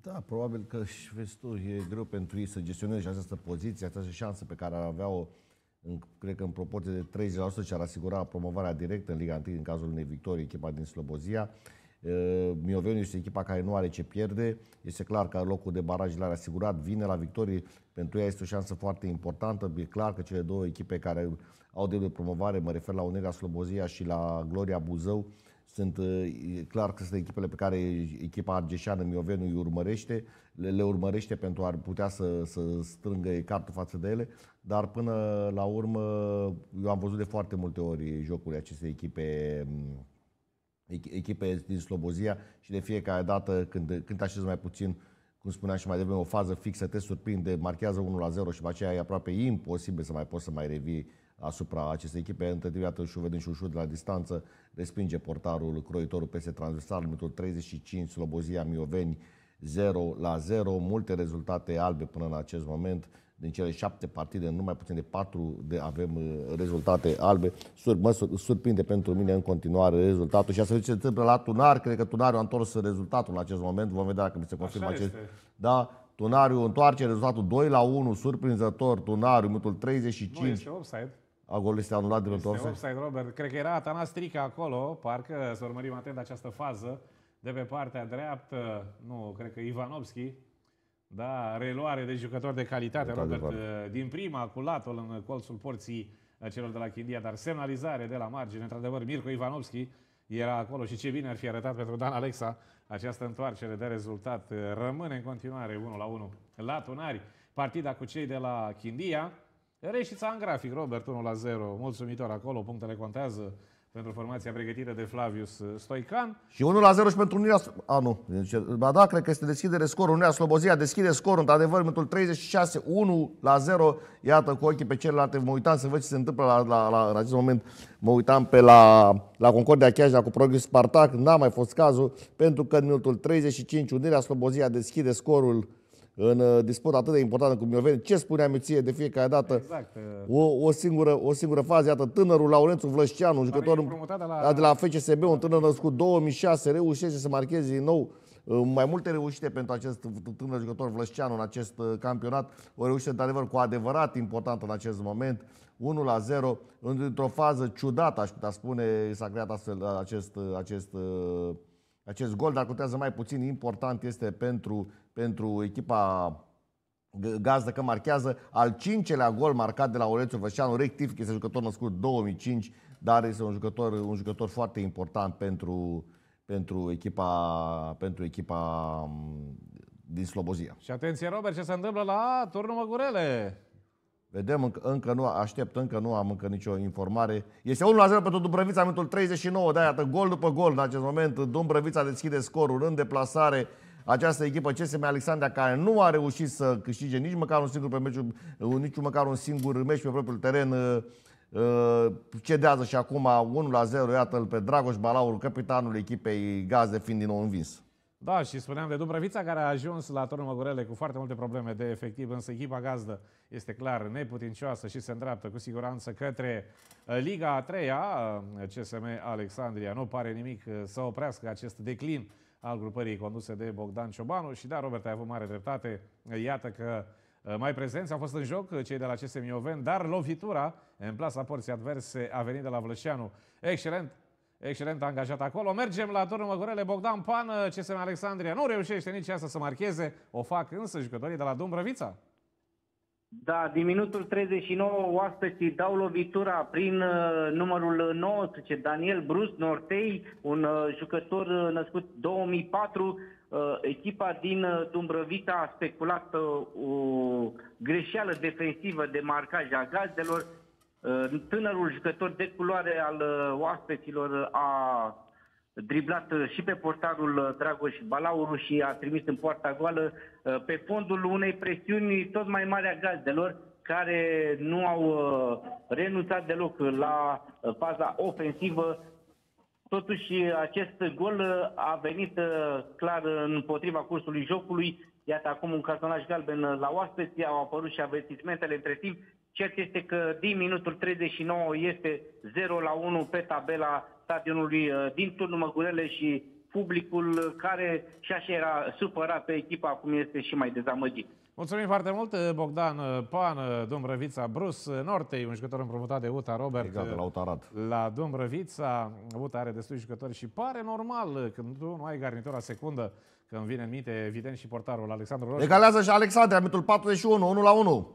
Da, probabil că, și vezi tu, e greu pentru ei să gestioneze această poziție, această șansă pe care ar avea-o, în, cred că în proporție de treizeci la sută, ce ar asigura promovarea directă în Liga unu în cazul unei victorii, echipa din Slobozia. Mioveniu este echipa care nu are ce pierde. Este clar că locul de baraj l-are asigurat, vine la victorii. Pentru ea este o șansă foarte importantă. E clar că cele două echipe care au de promovare, mă refer la Unirea Slobozia și la Gloria Buzău, sunt e clar că sunt echipele pe care echipa argeșeană Mioveniu îi urmărește, le, le urmărește pentru a putea să, să strângă cartul față de ele, dar până la urmă eu am văzut de foarte multe ori jocurile acestei echipe echipe din Slobozia și de fiecare dată când, când așezi mai puțin, cum spuneam și mai devreme, o fază fixă, te surprinde, marchează unu la zero și după aceea e aproape imposibil să mai poți să mai revii asupra acestei echipe. Între timp, iată, și-o vedem și ușor de la distanță, respinge portarul croitorul peste transversal, minutul treizeci și cinci, Slobozia Mioveni zero la zero, multe rezultate albe până în acest moment. Din cele șapte partide, numai puțin de patru de avem rezultate albe. Sur, mă surprinde pentru mine în continuare rezultatul. Și asta se întâmplă la Tunar. Cred că Tunariu a întors rezultatul în acest moment. Vom vedea dacă mi se confirmă acest. Da, Tunariu întoarce rezultatul doi la unu, surprinzător. Tunariu, minutul treizeci și cinci. Nu, este offside. A, golul este anulat de este offside. offside, Robert. Cred că era Atanas Strica acolo. Parcă să urmărim atent această fază. De pe partea dreaptă, nu, cred că Ivanovski. Da, reluare de jucători de calitate, de Robert, adevăr. Din prima, cu latul în colțul porții celor de la Chindia, dar semnalizare de la margine. Într-adevăr, Mirko Ivanovski era acolo și ce bine ar fi arătat pentru Dan Alexa această întoarcere de rezultat. Rămâne în continuare unu la unu la Tunari. Partida cu cei de la Chindia. Reșița în grafic, Robert, unu la zero. Mulțumitor acolo, punctele contează pentru formația pregătită de Flavius Stoican. Și unu la zero și pentru Unirea... A, nu. Ba da, cred că este deschidere scorul. Unirea Slobozia deschide scorul. Într-adevăr, minutul treizeci și șase, unu la zero. Iată, cu ochii pe celelalte, mă uitam să văd ce se întâmplă la, la, la, în acest moment. Mă uitam pe la, la Concordia Chiajna cu Progres Spartak. N-a mai fost cazul, pentru că în minutul treizeci și cinci Unirea Slobozia deschide scorul în disputa atât de importantă cu Mioveni. Ce spuneam eu ție de fiecare dată? Exact. O, o, singură, o singură fază. Iată, tânărul Laurențiu Vlășceanu, un jucător de la... de la F C S B, un tânăr născut două mii șase, reușește să marcheze din nou mai multe reușite pentru acest tânăr jucător Vlășceanu în acest campionat. O reușită, într-adevăr, cu adevărat importantă în acest moment. unu la zero, într-o fază ciudată, aș putea spune, s-a creat astfel acest, acest, acest gol, dar contează mai puțin. Important este pentru, pentru echipa gazdă că marchează al cincelea gol marcat de la Laurențiu Vlășceanu. Rectific, este jucător născut două mii cinci, dar este un jucător, un jucător foarte important pentru, pentru, echipa, pentru echipa din Slobozia. Și atenție, Robert, ce se întâmplă la turnul Măgurele? Vedem, încă, încă nu, aștept, încă nu am încă nicio informare. Este unu la zero pentru Dumbrăvița, minutul treizeci și nouă, da, iată, gol după gol în acest moment. Dumbrăvița deschide scorul în deplasare. Această echipă C S M Alexandria, care nu a reușit să câștige nici măcar un singur, pe meciul, nici măcar un singur meci pe propriul teren, cedează și acum unu la zero, iată-l pe Dragoș Balauru, capitanul echipei gazde, fiind din nou învins. Da, și spuneam de Dumbrăvița, care a ajuns la turnul Măgurele cu foarte multe probleme de efectiv, însă echipa gazdă este clar neputincioasă și se îndreaptă cu siguranță către Liga a treia. C S M Alexandria nu pare nimic să oprească acest declin al grupării conduse de Bogdan Ciobanu. Și da, Robert, ai avut mare dreptate. Iată că mai prezenți au fost în joc cei de la C S M Mioveni, dar lovitura în plasa porții adverse a venit de la Vlășceanu. Excelent! Excelent angajat acolo. Mergem la turnul Măgurele. Bogdan Pan, C S M Alexandria nu reușește nici asta să marcheze. O fac însă jucătorii de la Dumbrăvița. Da, din minutul treizeci și nouă oaspeții dau lovitura prin uh, numărul nouăsprezece, Daniel Brus Nortei, un uh, jucător uh, născut două mii patru. Uh, echipa din uh, Dumbrăvița a speculat uh, o greșeală defensivă de marcaj a gazdelor. Uh, tânărul jucător de culoare al uh, oaspeților a driblat și pe portarul Dragoș Balauru și a trimis în poarta goală pe fondul unei presiuni tot mai mari a gazdelor, care nu au renunțat deloc la faza ofensivă. Totuși, acest gol a venit clar împotriva cursului jocului. Iată acum un cartonaj galben la oaspeți, au apărut și avertismentele între timp. Cert este că din minutul treizeci și nouă este zero la unu pe tabela stadionului din turnul Măgurele și publicul care și așa era supărat pe echipa, acum este și mai dezamăgit. Mulțumim foarte mult, Bogdan Pan, Dumbrăvița Brus, Nortei, un jucător împrumutat de U T A, Robert. Egal de la U T A Arad. La Dumbrăvița, U T A are destui jucători și pare normal când tu nu ai garnitura secundă, când vine în minte, evident, și portarul Alexandru Roșu. Egalează și Alexandria, minutul patruzeci și unu, unu la unu.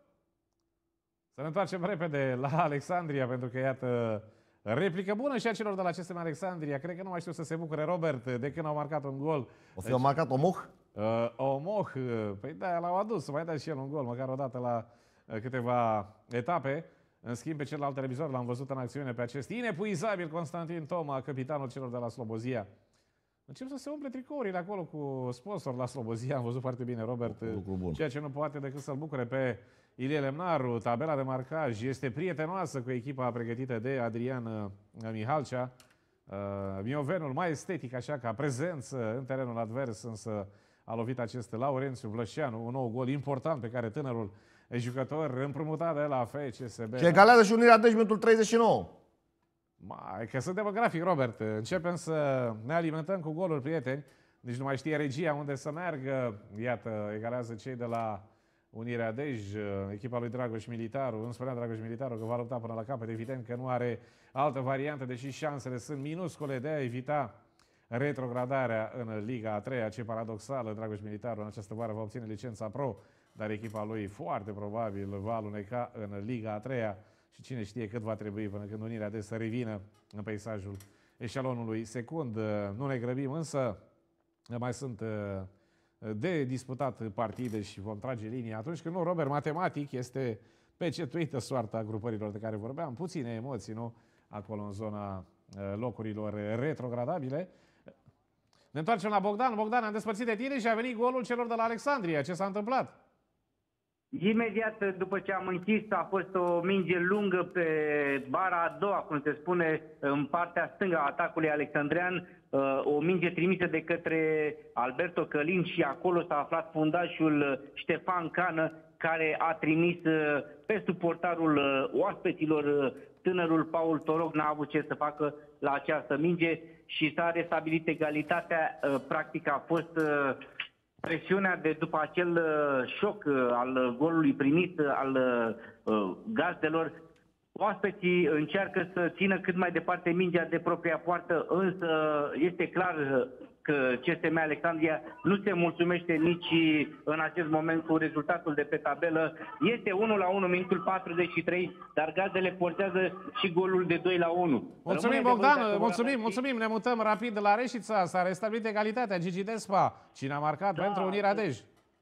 Să ne întoarcem repede la Alexandria, pentru că, iată, replică bună și a celor de la C S M Alexandria. Cred că nu mai știu să se bucure, Robert, de când au marcat un gol. O fi deci, marcat Omoh? Uh, Omoh, păi da, l-au adus, să mai dea și el un gol, măcar o dată la uh, câteva etape. În schimb, pe celălalt televizor l-am văzut în acțiune pe acest inepuizabil Constantin Toma, capitanul celor de la Slobozia. Încep să se umple tricourile acolo cu sponsor la Slobozia. Am văzut foarte bine, Robert, ceea ce nu poate decât să-l bucure pe Ilie Lemnaru. Tabela de marcaj este prietenoasă cu echipa pregătită de Adrian Mihalcea. Uh, Miovenul mai estetic, așa, ca prezență în terenul advers, însă a lovit acest Laurențiu Vlășeanu, un nou gol important pe care tânărul jucător împrumutat de la F C S B. Și egalează și Unirea Dej, minutul treizeci și nouă. Mai, că suntem în grafic, Robert. Începem să ne alimentăm cu goluri, prieteni. Nici nu mai știe regia unde să meargă. Iată, egalează cei de la Unirea Dej, echipa lui Dragoș Militaru. Îmi spunea Dragoș Militaru că va lupta până la capăt. Evident că nu are altă variantă, deși șansele sunt minuscule de a evita retrogradarea în Liga a treia. Ce paradoxală, Dragoș Militaru în această vară va obține licența pro, dar echipa lui foarte probabil va aluneca în Liga a treia. Și cine știe cât va trebui până când Unirea Dej să revină în peisajul eșalonului secund. Nu ne grăbim, însă mai sunt de disputat partide și vom trage linia atunci când nu, Robert, matematic este pecetuită soarta grupărilor de care vorbeam. Puține emoții, nu? Acolo în zona locurilor retrogradabile. Ne întoarcem la Bogdan. Bogdan, am despărțit de tine și a venit golul celor de la Alexandria. Ce s-a întâmplat? Imediat după ce am închis, a fost o minge lungă pe bara a doua, cum se spune, în partea stângă a atacului alexandrean, o minge trimisă de către Alberto Călin și acolo s-a aflat fundașul Ștefan Cană, care a trimis pe suportarul oaspeților. Tânărul Paul Toroc n-a avut ce să facă la această minge și s-a restabilit egalitatea. Practic a fost presiunea de după acel șoc al golului primit al gazdelor. Oaspeții încearcă să țină cât mai departe mingea de propria poartă, însă este clar că C S M Alexandria nu se mulțumește nici în acest moment cu rezultatul de pe tabelă. Este unu la unu, minutul patruzeci și trei, dar gazdele forțează și golul de doi la unu. Mulțumim, Bogdan, mulțumim, mulțumim. Ne mutăm rapid la Reșița. S-a restabilit egalitatea. Gigi Despa, cine a marcat da. pentru Unirea Dej?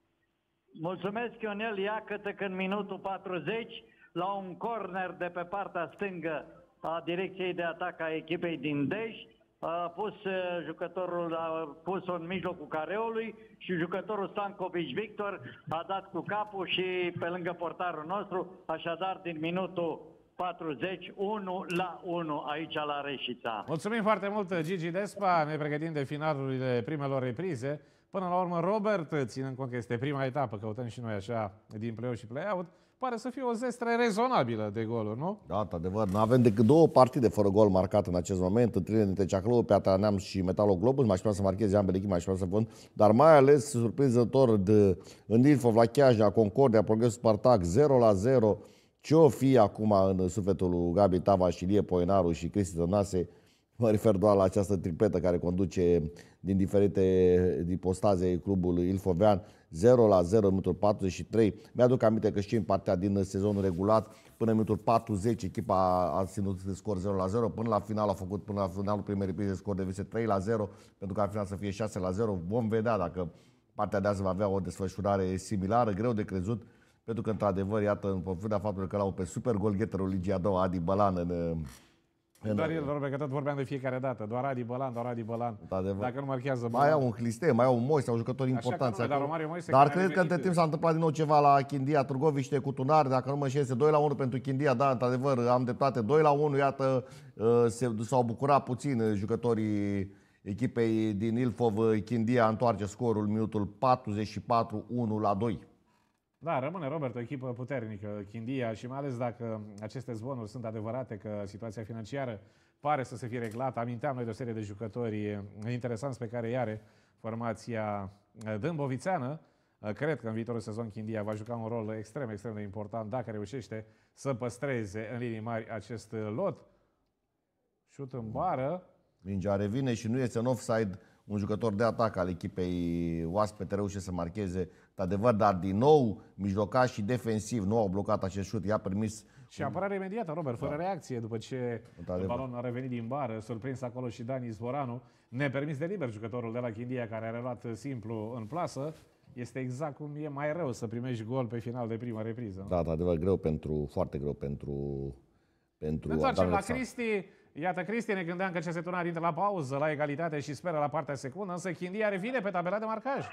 Mulțumesc, Ionel. Iată că în minutul patruzeci, la un corner de pe partea stângă a direcției de atac a echipei din Dej, a pus jucătorul, a pus-o în mijlocul careului și jucătorul Stankovic Victor a dat cu capul și pe lângă portarul nostru, așadar din minutul patruzeci, unu la unu aici la Reșița. Mulțumim foarte mult, Gigi Despa, ne pregătim de finalurile primelor reprize. Până la urmă, Robert, ținând cont că este prima etapă, căutăm și noi așa din play-off și play-out, pare să fie o zestre rezonabilă de goluri, nu? Da, adevăr. Nu avem decât două partide fără gol marcat în acest moment, întâlnirea dintre Ceaclău, Piatra Neamț și Metalul Globus. Mai așteptam să marcheze ambele echipe, mai așteptam să vând, dar mai ales surprinzător de în Ilfov, la Chiajna, Concordia, Progresul Spartak zero la zero. Ce-o fi acum în sufletul lui Gabi Tava și Ilie Poenaru și Cristi Tănase? Mă refer doar la această tripletă care conduce din diferite ipostaze clubul ilfovean. zero la zero în minutul patruzeci și trei. Mi-aduc aminte că și în partea din sezonul regulat, până în minutul patruzeci, echipa a ținut scor zero la zero. Până la final a făcut, până la finalul primei reprize, scor devise trei la zero, pentru că la final să fie șase la zero. Vom vedea dacă partea de azi va avea o desfășurare similară, greu de crezut, pentru că, într-adevăr, iată, în pofida faptului că l-au pe super golgheterul Ligii a doua, Adi Bălan, în Doar el, Robert, că tot vorbeam de fiecare dată. Doar Adi Bălan, doar Adi Bălan. Dacă nu marchează Bălan. Mai au un Hlistea, mai au un Moise, au jucători importanți. Nu, dar Romario Moise, dar cred că între timp s-a întâmplat din nou ceva la Chindia Târgoviște cu Tunar. Dacă nu mă înșel, este doi la unu pentru Chindia. Da, într-adevăr, am dreptate. doi la unu, iată, s-au bucurat puțin jucătorii echipei din Ilfov. Chindia întoarce scorul minutul patruzeci și patru, unu la doi. Da, rămâne, Robert, o echipă puternică, Chindia, și mai ales dacă aceste zvonuri sunt adevărate că situația financiară pare să se fie reglat. Aminteam noi de o serie de jucători interesanți pe care îi are formația dâmbovițeană. Cred că în viitorul sezon Chindia va juca un rol extrem, extrem de important dacă reușește să păstreze în linii mari acest lot. Șut în bară. Mingea revine și nu este în offside. Un jucător de atac al echipei oaspete reușește să marcheze, de adevăr, dar din nou mijlocaș și defensiv nu au blocat acest șut, i-a permis. Și apărare imediată, Robert, fără da. reacție, după ce balonul a revenit din bară, surprins acolo și Dani Zvoranu, nepermis de liber jucătorul de la Chindia, care a reluat simplu în plasă. Este exact cum e mai rău să primești gol pe final de prima repriză. Da, de adevăr, greu pentru, foarte greu pentru pentru. Ne întoarcem la Cristi. Iată, Cristi, ne gândeam că C S Turnari intră la pauză, la egalitate și speră la partea secundă, însă Chindia revine pe tabela de marcaj.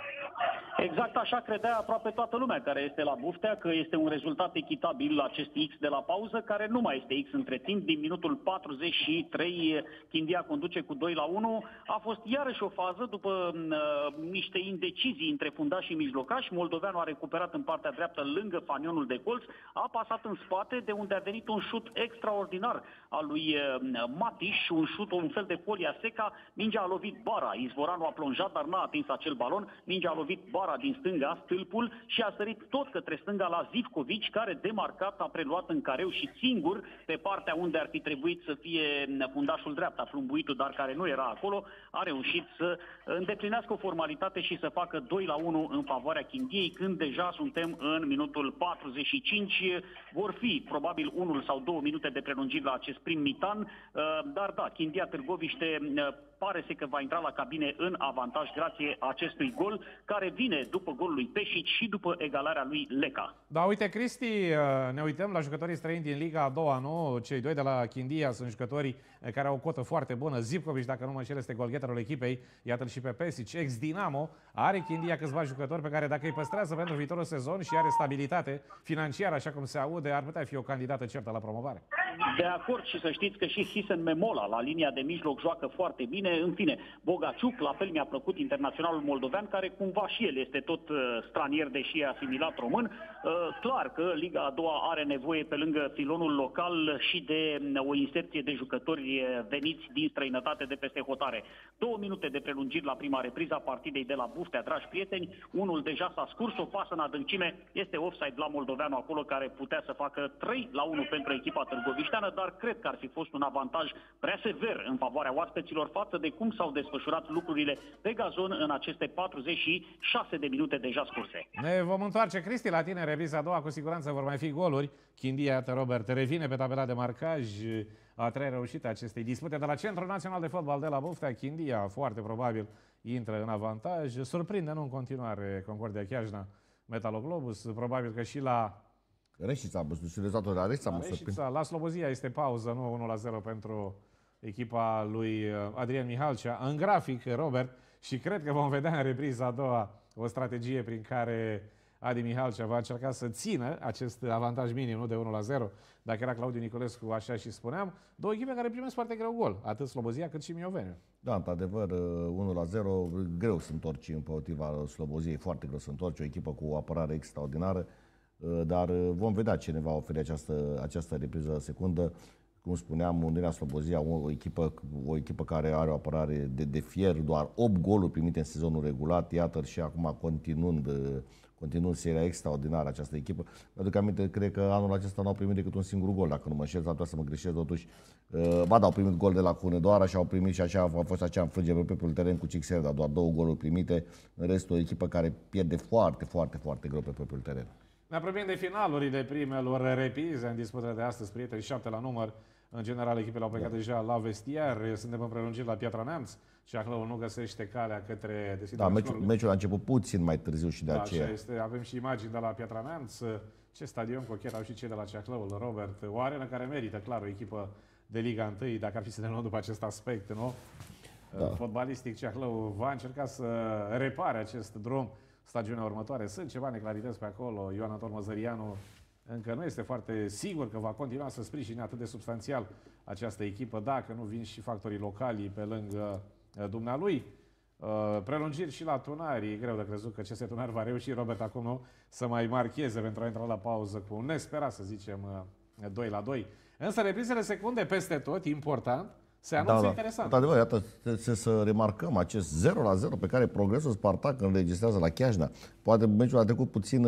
Exact așa credea aproape toată lumea care este la Buftea, că este un rezultat echitabil acest X de la pauză, care nu mai este X între timp. Din minutul patruzeci și trei, Chindia conduce cu doi la unu. A fost iarăși o fază după uh, niște indecizii între fundași și mijlocași. Moldoveanu a recuperat în partea dreaptă lângă fanionul de colț, a pasat în spate, de unde a venit un șut extraordinar al lui uh, Matiș, un șut, un fel de folia seca. Mingea a lovit bara, Izvoranu a plonjat, dar n-a atins acel balon. Mingea a lovit bara din stânga, stâlpul, și a sărit tot către stânga la Zivkovici, care demarcat a preluat în careu și singur pe partea unde ar fi trebuit să fie fundașul dreapta, Flumbuitul, dar care nu era acolo, a reușit să îndeplinească o formalitate și să facă doi la unu în favoarea Chindiei, când deja suntem în minutul patruzeci și cinci. Vor fi probabil unul sau două minute de prelungiri la acest prim mitan, dar da, Chindia Târgoviște pare să că va intra la cabine în avantaj grație acestui gol, care vine după golul lui Peșic și după egalarea lui Leca. Da, uite, Cristi, ne uităm la jucătorii străini din Liga a doua, nu? Cei doi de la Chindia sunt jucătorii care au o cotă foarte bună. Zivkovici, dacă nu mă înșel, este golgheterul echipei. Iată-l și pe Pesic, ex-Dinamo. Are Chindia câțiva jucători pe care, dacă îi păstrează pentru viitorul sezon și are stabilitate financiară, așa cum se aude, ar putea fi o candidată certă la promovare. De acord, și să știți că și Hisen Memola la linia de mijloc joacă foarte bine. În fine, Bogaciuc, la fel mi-a plăcut, internaționalul moldovean, care cumva și el este tot uh, stranier, deși e asimilat român. Uh, clar că Liga a doua are nevoie, pe lângă filonul local, și de uh, o inserție de jucători veniți din străinătate de peste hotare. Două minute de prelungiri la prima repriză a partidei de la Buftea, dragi prieteni. Unul deja s-a scurs, o pasă în adâncime. Este offside la moldoveanu acolo, care putea să facă trei la unu pentru echipa târgovișteană, dar cred că ar fi fost un avantaj prea sever în favoarea oaspeților față de cum s-au desfășurat lucrurile pe gazon în aceste patruzeci și șase de minute deja scurse. Ne vom întoarce, Cristi, la tine. Repriza a doua, cu siguranță vor mai fi goluri. Chindia, iată, Robert, revine pe tabela de marcaj. A treia reușită acestei dispute de la Centrul Național de Fotbal de la Buftea. Chindia, foarte probabil, intră în avantaj. Surprinde, nu, în continuare, Concordia Chiajna, Metaloglobus. Probabil că și la Reșița, și rezultatul la Reșița mă surprinde. La Slobozia este pauză, nu, unu la zero pentru echipa lui Adrian Mihalcea. În grafic, Robert, și cred că vom vedea în repriza a doua o strategie prin care Adi Mihalcea va încerca să țină acest avantaj minim, nu, de unu la zero. Dacă era Claudiu Niculescu, așa și spuneam, două echipe care primesc foarte greu gol, atât Slobozia cât și Mioveniu. Da, într-adevăr, unu la zero, greu să întorci împotriva Sloboziei, foarte greu să întorci, o echipă cu o apărare extraordinară, dar vom vedea ce ne va oferi această, această repriză secundă. Cum spuneam, Unirea Slobozia, o echipă, o echipă care are o apărare de, de fier, doar opt goluri primite în sezonul regulat, iată, și acum continuând, continuând seria extraordinară această echipă. Mi-aduc aminte, cred că anul acesta nu au primit decât un singur gol, dacă nu mă înșel, s-ar putea să mă greșesc totuși. Ba da, au primit gol de la Hunedoara și au primit și așa, a fost acea înfrângere pe pe teren cu Cixer, dar doar două goluri primite, în restul o echipă care pierde foarte, foarte, foarte greu pe propriul teren. Ne apropiem de finalurile primelor reprize în disputele de astăzi, prieteni, șapte la număr. În general, echipele au plecat da. deja la vestiar. Suntem în prelungiri la Piatra Neamț. Ceahlăul nu găsește calea către deschiderea Da, meciul, meciul a început puțin mai târziu și de da, aceea. Este. Avem și imagini de la Piatra Neamț. Ce stadion cochet au și cei de la Ceahlăul, Robert. O arenă care merită, clar, o echipă de Liga unu, dacă ar fi să ne luăm după acest aspect, nu? Da. Fotbalistic, Ceahlăul va încerca să repare acest drum stagiunea următoare. Sunt ceva neclarități pe acolo. Ioan Anton Măzărianu încă nu este foarte sigur că va continua să sprijine atât de substanțial această echipă, dacă nu vin și factorii locali pe lângă dumnealui. Prelungiri și la Tunari. E greu de crezut că C S Tunari va reuși, Robert, acum, nu, să mai marcheze pentru a intra la pauză cu un nesperat, să zicem, doi la doi. Însă reprizele secunde peste tot, important, Se anunță Da, da. interesant. Într-adevăr, iată, să, să remarcăm acest zero la zero pe care Progresul Spartak înregistrează la Chiajna. Poate meciul a trecut puțin,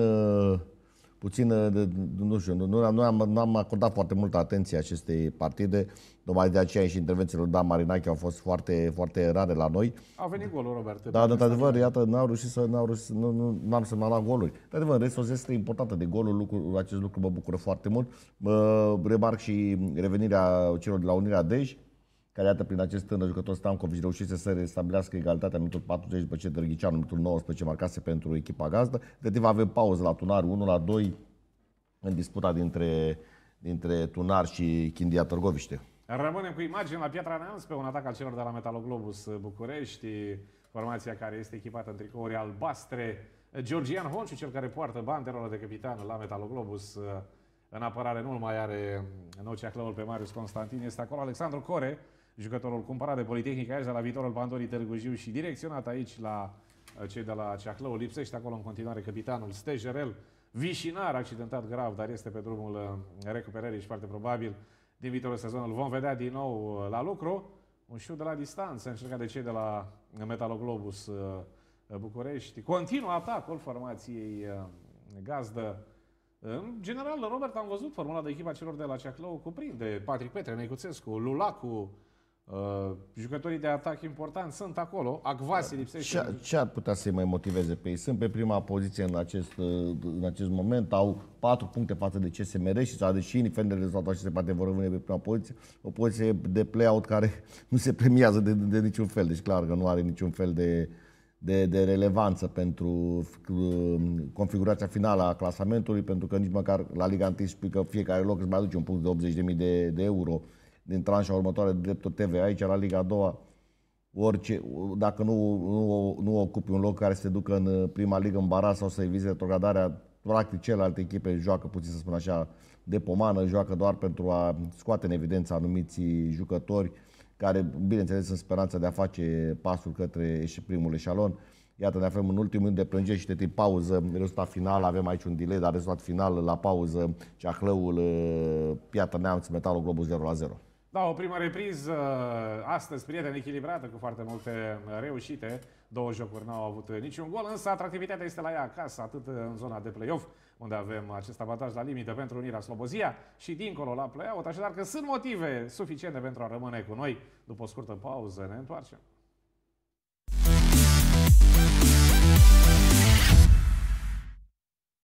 puțin de, nu știu, nu, nu, am, nu am acordat foarte multă atenție acestei partide, numai de aceea și intervențiile lui Dan Marinache au fost foarte, foarte rare la noi. A venit golul, Robert. Da, într-adevăr, iată, n-au reușit să, n-au reușit, nu, nu, n-am semnalat goluri. Într-adevăr, în rest, o este importantă de golul, lucru, acest lucru mă bucură foarte mult. Mă remarc și revenirea celor de la Unirea Dej, care, iată, prin acest tânăr jucător Stankovic reușise să restabilească egalitatea în minutul patruzeci, după ce Drăghiceanu, în minutul nouăsprezece, marcase pentru echipa gazdă. De timp avem pauză la Tunar, unu la doi, în disputa dintre, dintre Tunar și Chindia Târgoviște. Rămânem cu imagini la Piatra Neamț pe un atac al celor de la Metaloglobus București, formația care este echipată în tricouri albastre. Georgian Honciu, cel care poartă banderole de capitan la Metaloglobus, în apărare nu mai are Nociaclăul pe Marius Constantin, este acolo Alexandru Core, jucătorul cumpărat de Politehnica aici de la viitorul Pandorii Târgu Jiu și direcționat aici la cei de la Ceaclău. Lipsește acolo în continuare capitanul Stejerel Vișinar, accidentat grav, dar este pe drumul recuperării și foarte probabil din viitorul sezon îl vom vedea din nou la lucru. Un șut de la distanță încercat de cei de la Metaloglobus București. Continuă atacul formației gazdă. În general, Robert, am văzut formula de echipa celor de la Ceaclău cuprinde Patrick Petre, Necuțescu, Lulacu, uh, jucătorii de atac importanți sunt acolo, Acvasi lipsește. Ce, ce ar putea să-i mai motiveze pe ei? Sunt pe prima poziție în acest, în acest moment, au patru puncte față de C S M R și deși indiferent de rezultatul acestei partide vor rămâne pe prima poziție, o poziție de play-out care nu se premiază de, de niciun fel, deci clar că nu are niciun fel de De, de relevanță pentru uh, configurația finală a clasamentului, pentru că nici măcar la Liga unu spui că fiecare loc îți mai aduce un punct de optzeci de mii de, de euro din tranșa următoare de dreptul T V. Aici, la Liga a doua, orice, dacă nu, nu, nu ocupi un loc care se ducă în prima ligă în baraz sau să evite retrogradarea, practic celelalte echipe joacă, puțin să spun așa, de pomană, joacă doar pentru a scoate în evidență anumiți jucători care, bineînțeles, în speranța de a face pasul către primul eșalon. Iată, ne aflăm în ultimul minut de prelungire și de timp pauză. Rezultat final, avem aici un delay, dar rezultat final la pauză, Ceaclăul, Piatra Neamț, Metaloglobus zero la zero. Da, o primă repriză astăzi, prieten, echilibrată, cu foarte multe reușite. Două jocuri n-au avut niciun gol, însă atractivitatea este la ea acasă, atât în zona de play-off, unde avem acest avantaj la limită pentru Unirea Slobozia și dincolo la play-out, așadar că sunt motive suficiente pentru a rămâne cu noi. După o scurtă pauză ne întoarcem.